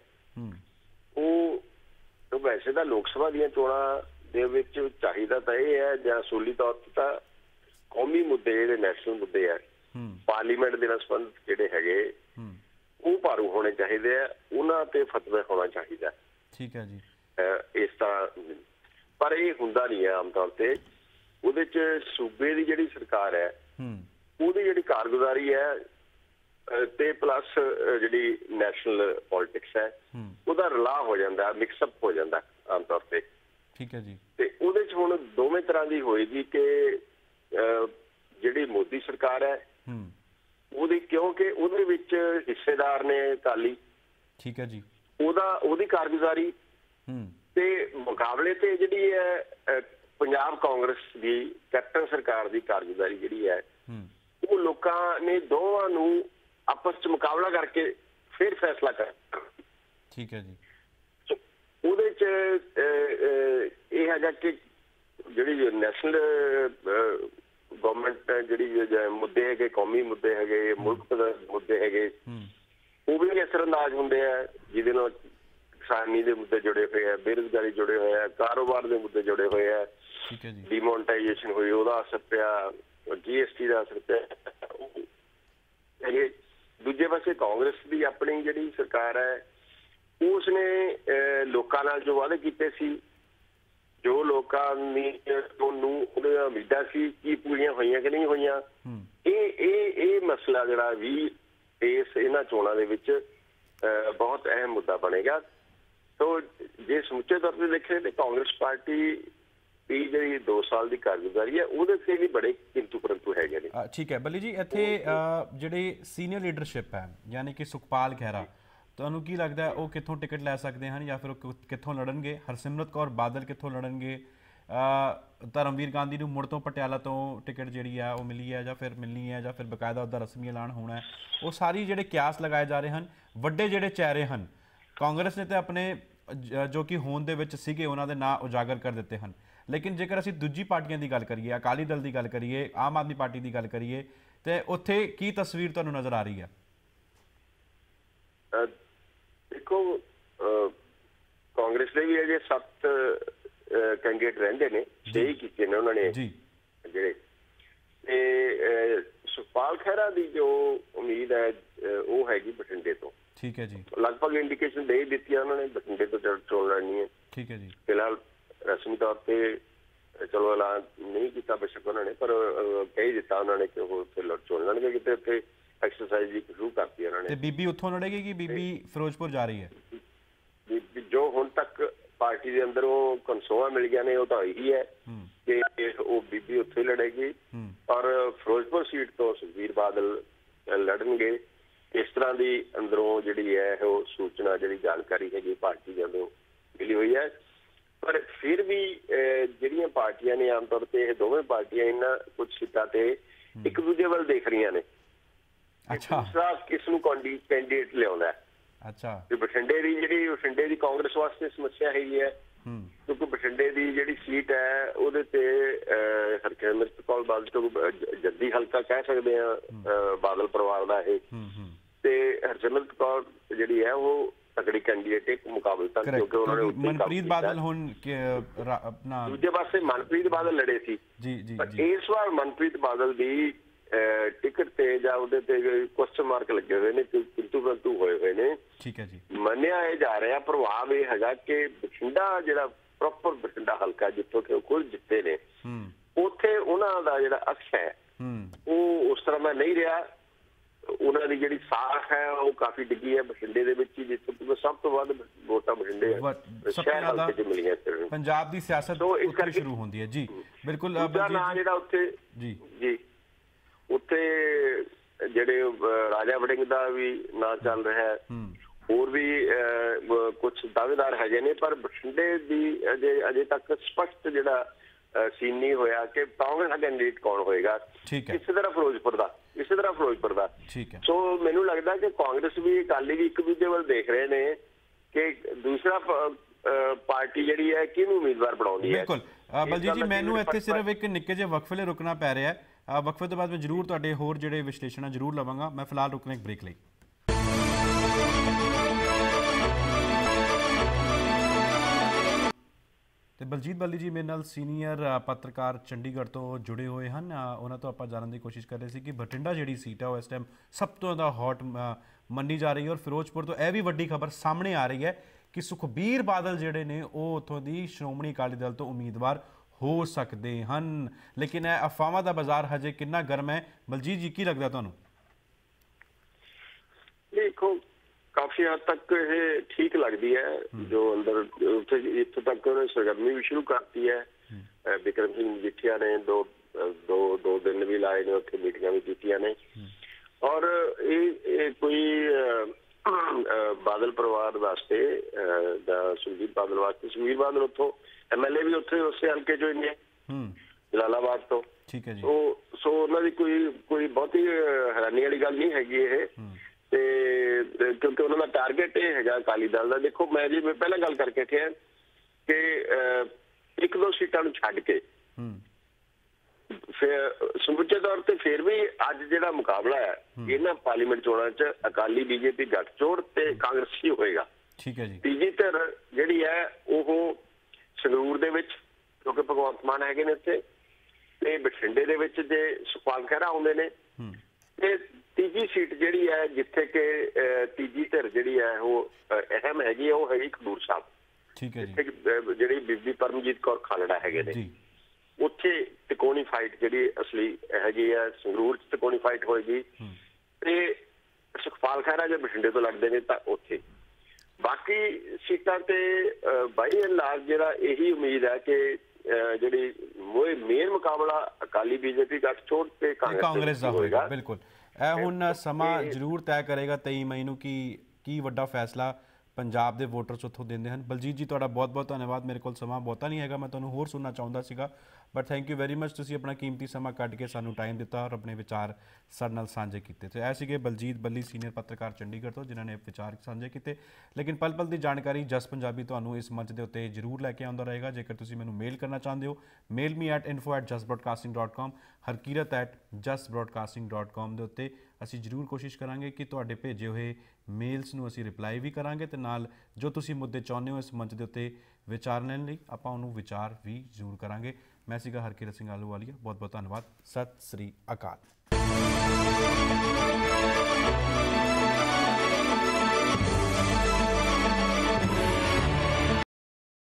ਉਹ ਵੈਸੇ ਤਾਂ ਲੋਕ ਸਭਾ ਦੀਆਂ ਚੋਣਾਂ ਦੇ ਵਿੱਚ ਚਾਹੀਦਾ ਤਾਂ ਇਹ ਹੈ ਜਾਂ ਅਸੂਲੀ ਤੌਰ ਤੇ ਤਾਂ ਕੌਮੀ ਮੁੱਦੇ ਜਿਹੜੇ ਨੈਸ਼ਨਲ ਮੁੱਦੇ ਹੈ, ਪਾਰਲੀਮੈਂਟ ਦੇ ਨਾਲ ਸੰਬੰਧਿਤ ਜਿਹੜੇ ਹੈਗੇ ਉਹ ਭਾਰੂ ਹੋਣੇ ਚਾਹੀਦੇ ਆ, ਉਹਨਾਂ ਤੇ ਫਤਵਾ ਹੋਣਾ ਚਾਹੀਦਾ। ਠੀਕ ਹੈ ਜੀ। ਇਸ ਤਰ੍ਹਾਂ ਪਰ ਇਹ ਹੁੰਦਾ ਨਹੀਂ ਹੈ ਆਮ ਤੌਰ ਤੇ। ਉਹਦੇ 'ਚ ਸੂਬੇ ਦੀ ਜਿਹੜੀ ਸਰਕਾਰ ਹੈ ਉਹਦੀ ਜਿਹੜੀ ਕਾਰਗੁਜ਼ਾਰੀ ਹੈ ਤੇ ਪਲੱਸ ਜਿਹੜੀ ਨੈਸ਼ਨਲ ਪੋਲਿਟਿਕਸ ਹੈ ਉਹਦਾ ਰਲਾ ਹੋ ਜਾਂਦਾ, ਮਿਕਸਅਪ ਹੋ ਜਾਂਦਾ ਆਮ ਤੌਰ ਤੇ। ਠੀਕ ਹੈ ਜੀ। ਤੇ ਉਹਦੇ 'ਚ ਹੁਣ ਦੋਵੇਂ ਤਰ੍ਹਾਂ ਦੀ ਹੋਏਗੀ ਕਿ ਜਿਹੜੀ ਮੋਦੀ ਸਰਕਾਰ ਹੈ ਉਹਦੀ, ਕਿਉਂਕਿ ਉਹਦੇ ਵਿੱਚ ਹਿੱਸੇਦਾਰ ਨੇ ਅਕਾਲੀ, ਠੀਕ ਹੈ ਜੀ, ਉਹਦੀ ਕਾਰਗੁਜ਼ਾਰੀ ਤੇ ਮੁਕਾਬਲੇ ਤੇ ਜਿਹੜੀ ਹੈ ਪੰਜਾਬ ਕਾਂਗਰਸ ਦੀ ਕੈਪਟਨ ਸਰਕਾਰ ਦੀ ਕਾਰਗੁਜ਼ਾਰੀ ਜਿਹੜੀ ਹੈ ਉਹ ਲੋਕਾਂ ਨੇ ਦੋਵਾਂ ਨੂੰ ਆਪਸ 'ਚ ਮੁਕਾਬਲਾ ਕਰਕੇ ਫਿਰ ਫੈਸਲਾ ਕਰ। ਠੀਕ ਹੈ ਜੀ। ਉਹਦੇ 'ਚ ਇਹ ਹੈਗਾ ਕਿ ਜਿਹੜੀ ਨੈਸ਼ਨਲ ਗਵਰਨਮੈਂਟ ਜਿਹੜੀ ਮੁੱਦੇ ਹੈਗੇ, ਕੌਮੀ ਮੁੱਦੇ ਹੈਗੇ, ਮੁਲਕ ਦੇ ਮੁੱਦੇ ਹੈਗੇ, ਉਹ ਵੀ ਅਸਰ ਅੰਦਾਜ਼ ਹੁੰਦੇ ਆ, ਜਿਹਦੇ ਨਾਲ ਕਿਸਾਨੀ ਦੇ ਮੁੱਦੇ ਜੁੜੇ ਹੋਏ ਆ, ਬੇਰੁਜ਼ਗਾਰੀ ਜੁੜੇ ਹੋਏ ਆ, ਕਾਰੋਬਾਰ ਦੇ ਮੁੱਦੇ ਜੁੜੇ ਹੋਏ ਆ, ਡੀਮੋਨਟਾਈਜੇਸ਼ਨ ਹੋਈ ਉਹਦਾ ਅਸਰ ਪਿਆ, GST ਦਾ ਅਸਰ ਪਿਆ। ਇਹ ਦੂਜੇ ਪਾਸੇ ਕਾਂਗਰਸ ਦੀ ਆਪਣੀ ਜਿਹੜੀ ਸਰਕਾਰ ਹੈ ਉਸਨੇ ਲੋਕਾਂ ਨਾਲ ਜੋ ਵਾਅਦੇ ਕੀਤੇ ਸੀ, ਜੋ ਲੋਕਾਂ ਨੂੰ ਉਹਦੀਆਂ ਉਮੀਦਾਂ ਸੀ ਕੀ ਪੂਰੀਆਂ ਹੋਈਆਂ ਕਿ ਨਹੀਂ ਹੋਈਆਂ, ਇਹ ਮਸਲਾ ਜਿਹੜਾ ਵੀ ਇਹਨਾਂ ਚੋਣਾਂ ਦੇ ਵਿੱਚ ਬਹੁਤ ਅਹਿਮ ਮੁੱਦਾ ਬਣੇਗਾ। ਸੋ ਜੇ ਸਮੁੱਚੇ ਤੌਰ ਤੇ ਦੇਖੇ ਤੇ ਕਾਂਗਰਸ ਪਾਰਟੀ ਦੀ ਜਿਹੜੀ 2 ਸਾਲ ਦੀ ਕਾਰਗੁਜ਼ਾਰੀ ਹੈ ਉਹਦੇ ਤੇ ਵੀ ਬੜੇ ਕਿੰਤੂ ਪਰੰਤੂ ਹੈਗੇ ਨੇ। ਠੀਕ ਹੈ ਬੱਲੀ ਜੀ, ਇੱਥੇ ਜਿਹੜੀ ਸੀਨੀਅਰ ਲੀਡਰਸ਼ਿਪ ਹੈ ਯਾਨੀ ਕਿ ਸੁਖਪਾਲ ਖਹਿਰਾ, ਤੁਹਾਨੂੰ ਕੀ ਲੱਗਦਾ ਉਹ ਕਿੱਥੋਂ ਟਿਕਟ ਲੈ ਸਕਦੇ ਹਨ ਜਾਂ ਫਿਰ ਉਹ ਕਿੱਥੋਂ ਲੜਨਗੇ? ਹਰਸਿਮਰਤ ਕੌਰ ਬਾਦਲ ਕਿੱਥੋਂ ਲੜਨਗੇ? ਧਰਮਵੀਰ ਗਾਂਧੀ ਨੂੰ ਮੁੜ ਤੋਂ ਪਟਿਆਲਾ ਤੋਂ ਟਿਕਟ ਜਿਹੜੀ ਆ ਉਹ ਮਿਲੀ ਹੈ ਜਾਂ ਫਿਰ ਮਿਲਣੀ ਹੈ ਜਾਂ ਫਿਰ ਬਕਾਇਦਾ ਉਹਦਾ ਰਸਮੀ ਐਲਾਨ ਹੋਣਾ ਹੈ? ਉਹ ਸਾਰੀ ਜਿਹੜੇ ਕਿਆਸ ਲਗਾਏ ਜਾ ਰਹੇ ਹਨ। ਵੱਡੇ ਜਿਹੜੇ ਚਿਹਰੇ ਹਨ ਕਾਂਗਰਸ ਨੇ ਤਾਂ ਆਪਣੇ ਜੋ ਕਿ ਹੋਂਦ ਦੇ ਵਿੱਚ ਸੀਗੇ ਉਹਨਾਂ ਦੇ ਨਾਂ ਉਜਾਗਰ ਕਰ ਦਿੱਤੇ ਹਨ, ਲੇਕਿਨ ਜੇਕਰ ਅਸੀਂ ਦੂਜੀ ਪਾਰਟੀਆਂ ਦੀ ਗੱਲ ਕਰੀਏ, ਅਕਾਲੀ ਦਲ ਦੀ ਗੱਲ ਕਰੀਏ, ਆਮ ਆਦਮੀ ਪਾਰਟੀ ਦੀ ਗੱਲ ਕਰੀਏ, ਤੇ ਉੱਥੇ ਕੀ ਤਸਵੀਰ ਤੁਹਾਨੂੰ ਨਜ਼ਰ ਆ ਰਹੀ ਹੈ? ਦੇਖੋ ਕਾਂਗਰਸ ਦੇ ਵੀ ਅਜੇ 7 ਕੈਂਡੀਡੇਟ ਰਹਿੰਦੇ ਨੇ, 6 ਕੀਤੇ ਨੇ ਉਹਨਾਂ ਨੇ ਜਿਹੜੇ ਤੇ ਸੁਖਪਾਲ ਖਹਿਰਾ ਦੀ ਜੋ ਉਮੀਦ ਹੈ ਉਹ ਹੈਗੀ ਬਠਿੰਡੇ ਤੋਂ। ਠੀਕ ਹੈ ਜੀ। ਲਗਭਗ ਇੰਡੀਕੇਸ਼ਨ ਦੇ ਦਿੱਤੀ ਉਹਨਾਂ ਨੇ ਬਠਿੰਡੇ ਤੋਂ ਚੋਣ ਲੜਨੀ ਹੈ। ਠੀਕ ਹੈ ਜੀ। ਫਿਲਹਾਲ ਰਸਮੀ ਤੌਰ ਤੇ ਚਲੋ ਐਲਾਨ ਨਹੀਂ ਕੀਤਾ ਬੇਸ਼ੱਕ ਉਹਨਾਂ ਨੇ, ਪਰ ਕਹਿ ਦਿੱਤਾ ਉਹਨਾਂ ਨੇ ਕਿ ਉਹ ਉੱਥੇ ਚੋਣ ਲੜਨਗੇ। ਕਿਤੇ ਉੱਥੇ ਐਕਸਰਸਾਈਜ਼ ਵੀ ਸ਼ੁਰੂ ਕਰਤੀ ਉਹਨਾਂ ਨੇ। ਤੇ ਬੀਬੀ ਉੱਥੋਂ ਲੜੇਗੀ ਕਿ ਬੀਬੀ ਫਿਰੋਜ਼ਪੁਰ ਜਾ ਰਹੀ ਹੈ? ਜੋ ਹੁਣ ਤੱਕ ਪਾਰਟੀ ਦੇ ਅੰਦਰ ਉਹ ਕਨਸੋਆ ਮਿਲ ਗਿਆ ਨੇ ਉਹ ਤਾਂ ਇਹੀ ਹੈ ਕਿ ਉਹ ਬੀਬੀ ਉੱਥੇ ਲੜੇਗੀ ਔਰ ਫਿਰੋਜ਼ਪੁਰ ਸੀਟ ਤੋਂ ਸੁਖਬੀਰ ਬਾਦਲ ਲੜਨਗੇ। ਇਸ ਤਰ੍ਹਾਂ ਦੀ ਅੰਦਰੋਂ ਜਿਹੜੀ ਹੈ ਉਹ ਸੂਚਨਾ ਜਿਹੜੀ ਜਾਣਕਾਰੀ ਹੈਗੀ ਪਾਰਟੀ ਦੇ ਅੰਦਰੋਂ ਮਿਲੀ ਹੋਈ ਹੈ। ਪਰ ਫਿਰ ਵੀ ਜਿਹੜੀਆਂ ਪਾਰਟੀਆਂ ਨੇ ਆਮ ਤੌਰ ਤੇ ਇਹ ਦੋਵੇਂ ਪਾਰਟੀਆਂ ਇਹਨਾਂ ਕੁਝ ਸੀਟਾਂ ਤੇ ਇੱਕ ਦੂਜੇ ਵੱਲ ਦੇਖ ਰਹੀਆਂ ਨੇ। ਅੱਛਾ। ਦੂਸਰਾ ਕਿਸ ਨੂੰ ਕੈਂਡੀਡੇਟ ਲਿਆਉਂਦਾ। ਅੱਛਾ। ਤੇ ਬਠਿੰਡੇ ਦੀ ਕਾਂਗਰਸ ਵਾਸਤੇ ਸਮੱਸਿਆ ਹੈਗੀ ਹੈ ਕਿਉਂਕਿ ਬਠਿੰਡੇ ਦੀ ਜਿਹੜੀ ਸੀਟ ਹੈ ਉਹਦੇ ਤੇ ਹਰਸਿਮਰਤ ਕੌਰ ਬਾਦਲ ਤੋਂ ਜੱਦੀ ਹਲਕਾ ਕਹਿ ਸਕਦੇ ਆ ਬਾਦਲ ਪਰਿਵਾਰ ਦਾ ਇਹ, ਤੇ ਹਰਸਿਮਰਤ ਕੌਰ ਜਿਹੜੀ ਹੈ ਉਹ ਤਕੜੀ ਕੈਂਡੀਡੇਟ ਇੱਕ ਮੁਕਾਬਲਤਨ ਕਿਉਂਕਿ ਉਹਨਾਂ ਨੇ ਮਨਪ੍ਰੀਤ ਬਾਦਲ ਹੁਣ ਆਪਣਾ ਦੂਜੇ ਪਾਸੇ ਮਨਪ੍ਰੀਤ ਬਾਦਲ ਲੜੇ ਸੀ ਜੀ ਜੀ। ਪਰ ਇਸ ਵਾਰ ਮਨਪ੍ਰੀਤ ਬਾਦਲ ਦੀ ਟਿਕਟ ਤੇ ਜਾਂ ਉਹਦੇ ਤੇ ਕੁਐਸਚਨ ਮਾਰਕ ਲੱਗੇ ਹੋਏ ਨੇ, ਕਿੰਤੂ ਪਰੰਤੂ ਹੋਏ ਹੋਏ ਨੇ। ਠੀਕ ਹੈ ਜੀ। ਮੰਨਿਆ ਇਹ ਜਾ ਰਿਹਾ ਪ੍ਰਭਾਵ ਇਹ ਹੈਗਾ ਕਿ ਬਠਿੰਡਾ ਜਿਹੜਾ ਪ੍ਰੋਪਰ ਬਠਿੰਡਾ ਹਲਕਾ ਜਿੱਥੋਂ ਕਿ ਉਹ ਖੁਦ ਜਿੱਤੇ ਨੇ ਉੱਥੇ ਉਹਨਾਂ ਦਾ ਜਿਹੜਾ ਅਕਸ ਹੈ ਉਹ ਉਸ ਤਰ੍ਹਾਂ ਦਾ ਨਹੀਂ ਰਿਹਾ। ਉਹਨਾਂ ਦੀ ਜਿਹੜੀ ਸਾਖ ਹੈ ਉਹ ਕਾਫੀ ਡਿੱਗੀ ਹੈ ਬਠਿੰਡੇ ਦੇ ਵਿੱਚ ਹੀ, ਜਿੱਥੇ ਸਭ ਤੋਂ ਵੱਧ ਵੋਟਾਂ ਬਠਿੰਡੇ ਸ਼ਹਿਰ ਹਲਕੇ 'ਚ ਮਿਲੀਆਂ। ਪੰਜਾਬ ਦੀ ਸਿਆਸਤ ਉੱਥੇ ਸ਼ੁਰੂ ਹੁੰਦੀ ਹੈ ਜੀ। ਬਿਲਕੁਲ। ਦੂਜਾ ਨਾਂ ਜਿਹੜਾ ਉੱਥੇ ਜੀ ਉੱਥੇ ਜਿਹੜੇ ਰਾਜਾ ਵੜਿੰਗ ਦਾ ਵੀ ਨਾਂ ਚੱਲ ਰਿਹਾ ਹੈ, ਹੋਰ ਵੀ ਕੁਝ ਦਾਅਵੇਦਾਰ ਹੈਗੇ ਨੇ, ਪਰ ਬਠਿੰਡੇ ਦੀ ਅਜੇ ਤੱਕ ਸਪਸ਼ਟ ਜਿਹੜਾ ਸੀਨ ਨਹੀਂ ਹੋਇਆ ਕਿ ਕਾਂਗਰਸ ਦਾ ਕੈਂਡੀਡੇਟ ਕੌਣ ਹੋਏਗਾ। ਇਸੇ ਤਰ੍ਹਾਂ ਫਿਰੋਜ਼ਪੁਰ ਦਾ ਠੀਕ ਹੈ। ਸੋ ਮੈਨੂੰ ਲੱਗਦਾ ਕਿ ਕਾਂਗਰਸ ਵੀ ਅਕਾਲੀ ਵੀ ਇੱਕ ਦੂਜੇ ਵੱਲ ਦੇਖ ਰਹੇ ਨੇ ਕਿ ਦੂਸਰਾ ਪਾਰਟੀ ਜਿਹੜੀ ਹੈ ਕਿਹਨੂੰ ਉਮੀਦਵਾਰ ਬਣਾਉਂਦੀ ਹੈ। ਬਿਲਕੁਲ ਬਲਜੀਤ ਜੀ, ਮੈਨੂੰ ਇੱਥੇ ਸਿਰਫ ਇੱਕ ਨਿੱਕੇ ਜਿਹੇ ਵਕਫੇ ਲਈ ਰੁਕਣਾ ਪੈ ਰਿਹਾ ਹੈ। ਵਕਫੇ ਤੋਂ ਬਾਅਦ ਮੈਂ ਜ਼ਰੂਰ ਤੁਹਾਡੇ ਹੋਰ ਜਿਹੜੇ ਵਿਸ਼ਲੇਸ਼ਣ ਆ ਜ਼ਰੂਰ ਲਵਾਂਗਾ। ਮੈਂ ਫਿਲਹਾਲ ਰੁਕਣਾ ਇੱਕ ਬ੍ਰੇਕ ਲਈ। ਤੇ ਬਲਜੀਤ ਬੱਲੀ ਜੀ ਮੇਰੇ ਨਾਲ ਸੀਨੀਅਰ ਪੱਤਰਕਾਰ ਚੰਡੀਗੜ੍ਹ ਤੋਂ ਜੁੜੇ ਹੋਏ ਹਨ। ਉਹਨਾਂ ਤੋਂ ਆਪਾਂ ਜਾਣਨ ਦੀ ਕੋਸ਼ਿਸ਼ ਕਰ ਰਹੇ ਸੀ ਕਿ ਬਠਿੰਡਾ ਜਿਹੜੀ ਸੀਟ ਹੈ ਉਹ ਇਸ ਟਾਈਮ ਸਭ ਤੋਂ ਜ਼ਿਆਦਾ ਹੌਟ ਮੰਨੀ ਜਾ ਰਹੀ ਹੈ ਔਰ ਫਿਰੋਜ਼ਪੁਰ ਤੋਂ ਇਹ ਵੀ ਵੱਡੀ ਖਬਰ ਸਾਹਮਣੇ ਆ ਰਹੀ ਹੈ ਕਿ ਸੁਖਬੀਰ ਬਾਦਲ ਜਿਹੜੇ ਨੇ ਉਹ ਉੱਥੋਂ ਦੀ ਸ਼੍ਰੋਮਣੀ ਅਕਾਲੀ ਦਲ ਤੋਂ ਉਮੀਦਵਾਰ ਹੋ ਸਕਦੇ ਹਨ। ਲੇਕਿਨ ਇਹ ਅਫਵਾਹਾਂ ਦਾ ਬਾਜ਼ਾਰ ਹਜੇ ਕਿੰਨਾ ਗਰਮ ਹੈ? ਬਲਜੀਤ ਜੀ ਕੀ ਲੱਗਦਾ ਤੁਹਾਨੂੰ? ਦੇਖੋ ਕਾਫੀ ਹੱਦ ਤੱਕ ਇਹ ਠੀਕ ਲੱਗਦੀ ਹੈ ਜੋ ਅੰਦਰ ਉੱਥੇ ਇੱਥੋਂ ਤੱਕ ਉਹਨੇ ਸਰਗਰਮੀ ਵੀ ਸ਼ੁਰੂ ਕਰਤੀ ਹੈ। ਬਿਕਰਮ ਸਿੰਘ ਮਜੀਠੀਆ ਨੇ ਦੋ ਦਿਨ ਵੀ ਲਾਏ ਨੇ ਉੱਥੇ, ਮੀਟਿੰਗਾਂ ਵੀ ਕੀਤੀਆਂ ਨੇ ਔਰ ਇਹ ਕੋਈ ਬਾਦਲ ਪਰਿਵਾਰ ਵਾਸਤੇ ਜਾਂ ਸੁਖਬੀਰ ਬਾਦਲ ਵਾਸਤੇ, ਸੁਖਬੀਰ ਬਾਦਲ ਉੱਥੋਂ MLA ਵੀ ਉੱਥੇ ਉਸੇ ਹਲਕੇ ਚੋਂ ਹੀ ਨੇ ਜਲਾਲਾਬਾਦ ਤੋਂ। ਠੀਕ ਹੈ ਜੀ। ਸੋ ਉਹਨਾਂ ਦੀ ਕੋਈ ਬਹੁਤੀ ਹੈਰਾਨੀ ਵਾਲੀ ਗੱਲ ਨਹੀਂ ਹੈਗੀ ਇਹ, ਤੇ ਕਿਉਂਕਿ ਉਹਨਾਂ ਦਾ ਟਾਰਗੇਟ ਇਹ ਹੈਗਾ ਅਕਾਲੀ ਦਲ ਦਾ। ਦੇਖੋ ਮੈਂ ਜੀ ਪਹਿਲਾਂ ਗੱਲ ਕਰਕੇ ਹਟਿਆ ਕਿ 1-2 ਸੀਟਾਂ ਨੂੰ ਛੱਡ ਕੇ ਫਿਰ ਸਮੁੱਚੇ ਤੌਰ ਤੇ ਫਿਰ ਵੀ ਅੱਜ ਜਿਹੜਾ ਮੁਕਾਬਲਾ ਹੈ ਇਹਨਾਂ ਪਾਰਲੀਮੈਂਟ ਚੋਣਾਂ 'ਚ ਅਕਾਲੀ BJP ਗੱਠਜੋੜ ਤੇ ਕਾਂਗਰਸੀ ਹੋਏਗਾ। ਠੀਕ ਹੈ ਜੀ। ਤੀਜੀ ਧਿਰ ਜਿਹੜੀ ਹੈ ਉਹ ਸੰਗਰੂਰ ਦੇ ਵਿੱਚ ਕਿਉਂਕਿ ਭਗਵੰਤ ਮਾਨ ਹੈਗੇ ਨੇ ਉੱਥੇ, ਤੇ ਬਠਿੰਡੇ ਦੇ ਵਿੱਚ ਜੇ ਸੁਖਪਾਲ ਖਹਿਰਾ ਆਉਂਦੇ ਨੇ, ਤੇ ਤੀਜੀ ਸੀਟ ਜਿਹੜੀ ਹੈ ਜਿੱਥੇ ਕਿ ਤੀਜੀ ਧਿਰ ਜਿਹੜੀ ਹੈ ਉਹ ਅਹਿਮ ਹੈਗੀ ਉਹ ਹੈਗੀ ਖਡੂਰ ਸਾਹਿਬ। ਠੀਕ ਹੈ ਜੀ। ਜਿਹੜੀ ਬੀਬੀ ਪਰਮਜੀਤ ਕੌਰ ਖਾਲੜਾ ਹੈਗੇ ਨੇ ਉੱਥੇ ਤਿਕੋਣੀ ਫਾਈਟ ਜਿਹੜੀ ਅਸਲੀ ਹੈਗੀ ਹੈ। ਸੰਗਰੂਰ 'ਚ ਤਿਕੋਣੀ ਫਾਈਟ ਹੋਏਗੀ ਤੇ ਸੁਖਪਾਲ ਖਹਿਰਾ ਜੇ ਬਠਿੰਡੇ ਤੋਂ ਲੜਦੇ ਨੇ ਤਾਂ ਉੱਥੇ। ਬਾਕੀ ਸੀਟਾਂ ਤੇ ਬਾਈ ਐਂਡ ਲਾਰਜ ਜਿਹੜਾ ਇਹੀ ਉਮੀਦ ਹੈ ਕਿ ਜਿਹੜੀ ਮੇਨ ਮੁਕਾਬਲਾ ਅਕਾਲੀ BJP ਗੱਠਜੋੜ ਤੇ ਕਾਂਗਰਸ ਦਾ ਹੋਏਗਾ। ਬਿਲਕੁਲ ਇਹ ਹੁਣ ਸਮਾਂ ਜ਼ਰੂਰ ਤੈਅ ਕਰੇਗਾ 23 ਮਈ ਨੂੰ ਕਿ ਕੀ ਵੱਡਾ ਫੈਸਲਾ ਪੰਜਾਬ ਦੇ ਵੋਟਰਸ ਉੱਥੋਂ ਦਿੰਦੇ ਹਨ। ਬਲਜੀਤ ਜੀ ਤੁਹਾਡਾ ਬਹੁਤ ਬਹੁਤ ਧੰਨਵਾਦ। ਮੇਰੇ ਕੋਲ ਸਮਾਂ ਬਹੁਤਾ ਨਹੀਂ ਹੈਗਾ, ਮੈਂ ਤੁਹਾਨੂੰ ਹੋਰ ਸੁਣਨਾ ਚਾਹੁੰਦਾ ਸੀਗਾ, but thank you very much. ਤੁਸੀਂ ਆਪਣਾ ਕੀਮਤੀ ਸਮਾਂ ਕੱਢ ਕੇ ਸਾਨੂੰ ਟਾਈਮ ਦਿੱਤਾ ਔਰ ਆਪਣੇ ਵਿਚਾਰ ਸਾਡੇ ਨਾਲ ਸਾਂਝੇ ਕੀਤੇ। ਤੇ ਇਹ ਸੀਗੇ ਬਲਜੀਤ ਬੱਲੀ ਸੀਨੀਅਰ ਪੱਤਰਕਾਰ ਚੰਡੀਗੜ੍ਹ ਤੋਂ ਜਿਨ੍ਹਾਂ ਨੇ ਵਿਚਾਰ ਸਾਂਝੇ ਕੀਤੇ। ਲੇਕਿਨ ਪਲ ਪਲ ਦੀ ਜਾਣਕਾਰੀ ਜਸ ਪੰਜਾਬੀ ਤੁਹਾਨੂੰ ਇਸ ਮੰਚ ਦੇ ਉੱਤੇ ਜ਼ਰੂਰ ਲੈ ਕੇ ਆਉਂਦਾ ਰਹੇਗਾ। ਜੇਕਰ ਤੁਸੀਂ ਮੈਨੂੰ ਮੇਲ ਕਰਨਾ ਚਾਹੁੰਦੇ ਹੋ ਮੇਲ ਮੀ @info@justbroadcasting.com harkirat@justbroadcasting.com ਦੇ ਉੱਤੇ ਅਸੀਂ ਜ਼ਰੂਰ ਕੋਸ਼ਿਸ਼ ਕਰਾਂਗੇ ਕਿ ਤੁਹਾਡੇ ਭੇਜੇ ਹੋਏ ਮੇਲਸ ਨੂੰ ਅਸੀਂ ਰਿਪਲਾਈ ਵੀ ਕਰਾਂਗੇ ਤੇ ਨਾਲ ਜੋ ਤੁਸੀਂ ਮੁੱਦੇ ਚਾਹੁੰਦੇ ਹੋ ਇਸ ਮੰਚ ਦੇ ਉੱਤੇ ਵਿਚਾਰ ਲੈਣ ਲਈ ਆਪਾਂ ਉਹਨੂੰ ਵਿਚਾਰ ਵੀ ਜ਼ਰੂਰ ਕਰਾਂਗੇ। ਮੈਂ ਸੀਗਾ ਹਰਕਿਰਤ ਸਿੰਘ ਆਹਲੂਵਾਲੀਆ। ਬਹੁਤ ਬਹੁਤ ਧੰਨਵਾਦ। ਸਤਿ ਸ੍ਰੀ ਅਕਾਲ।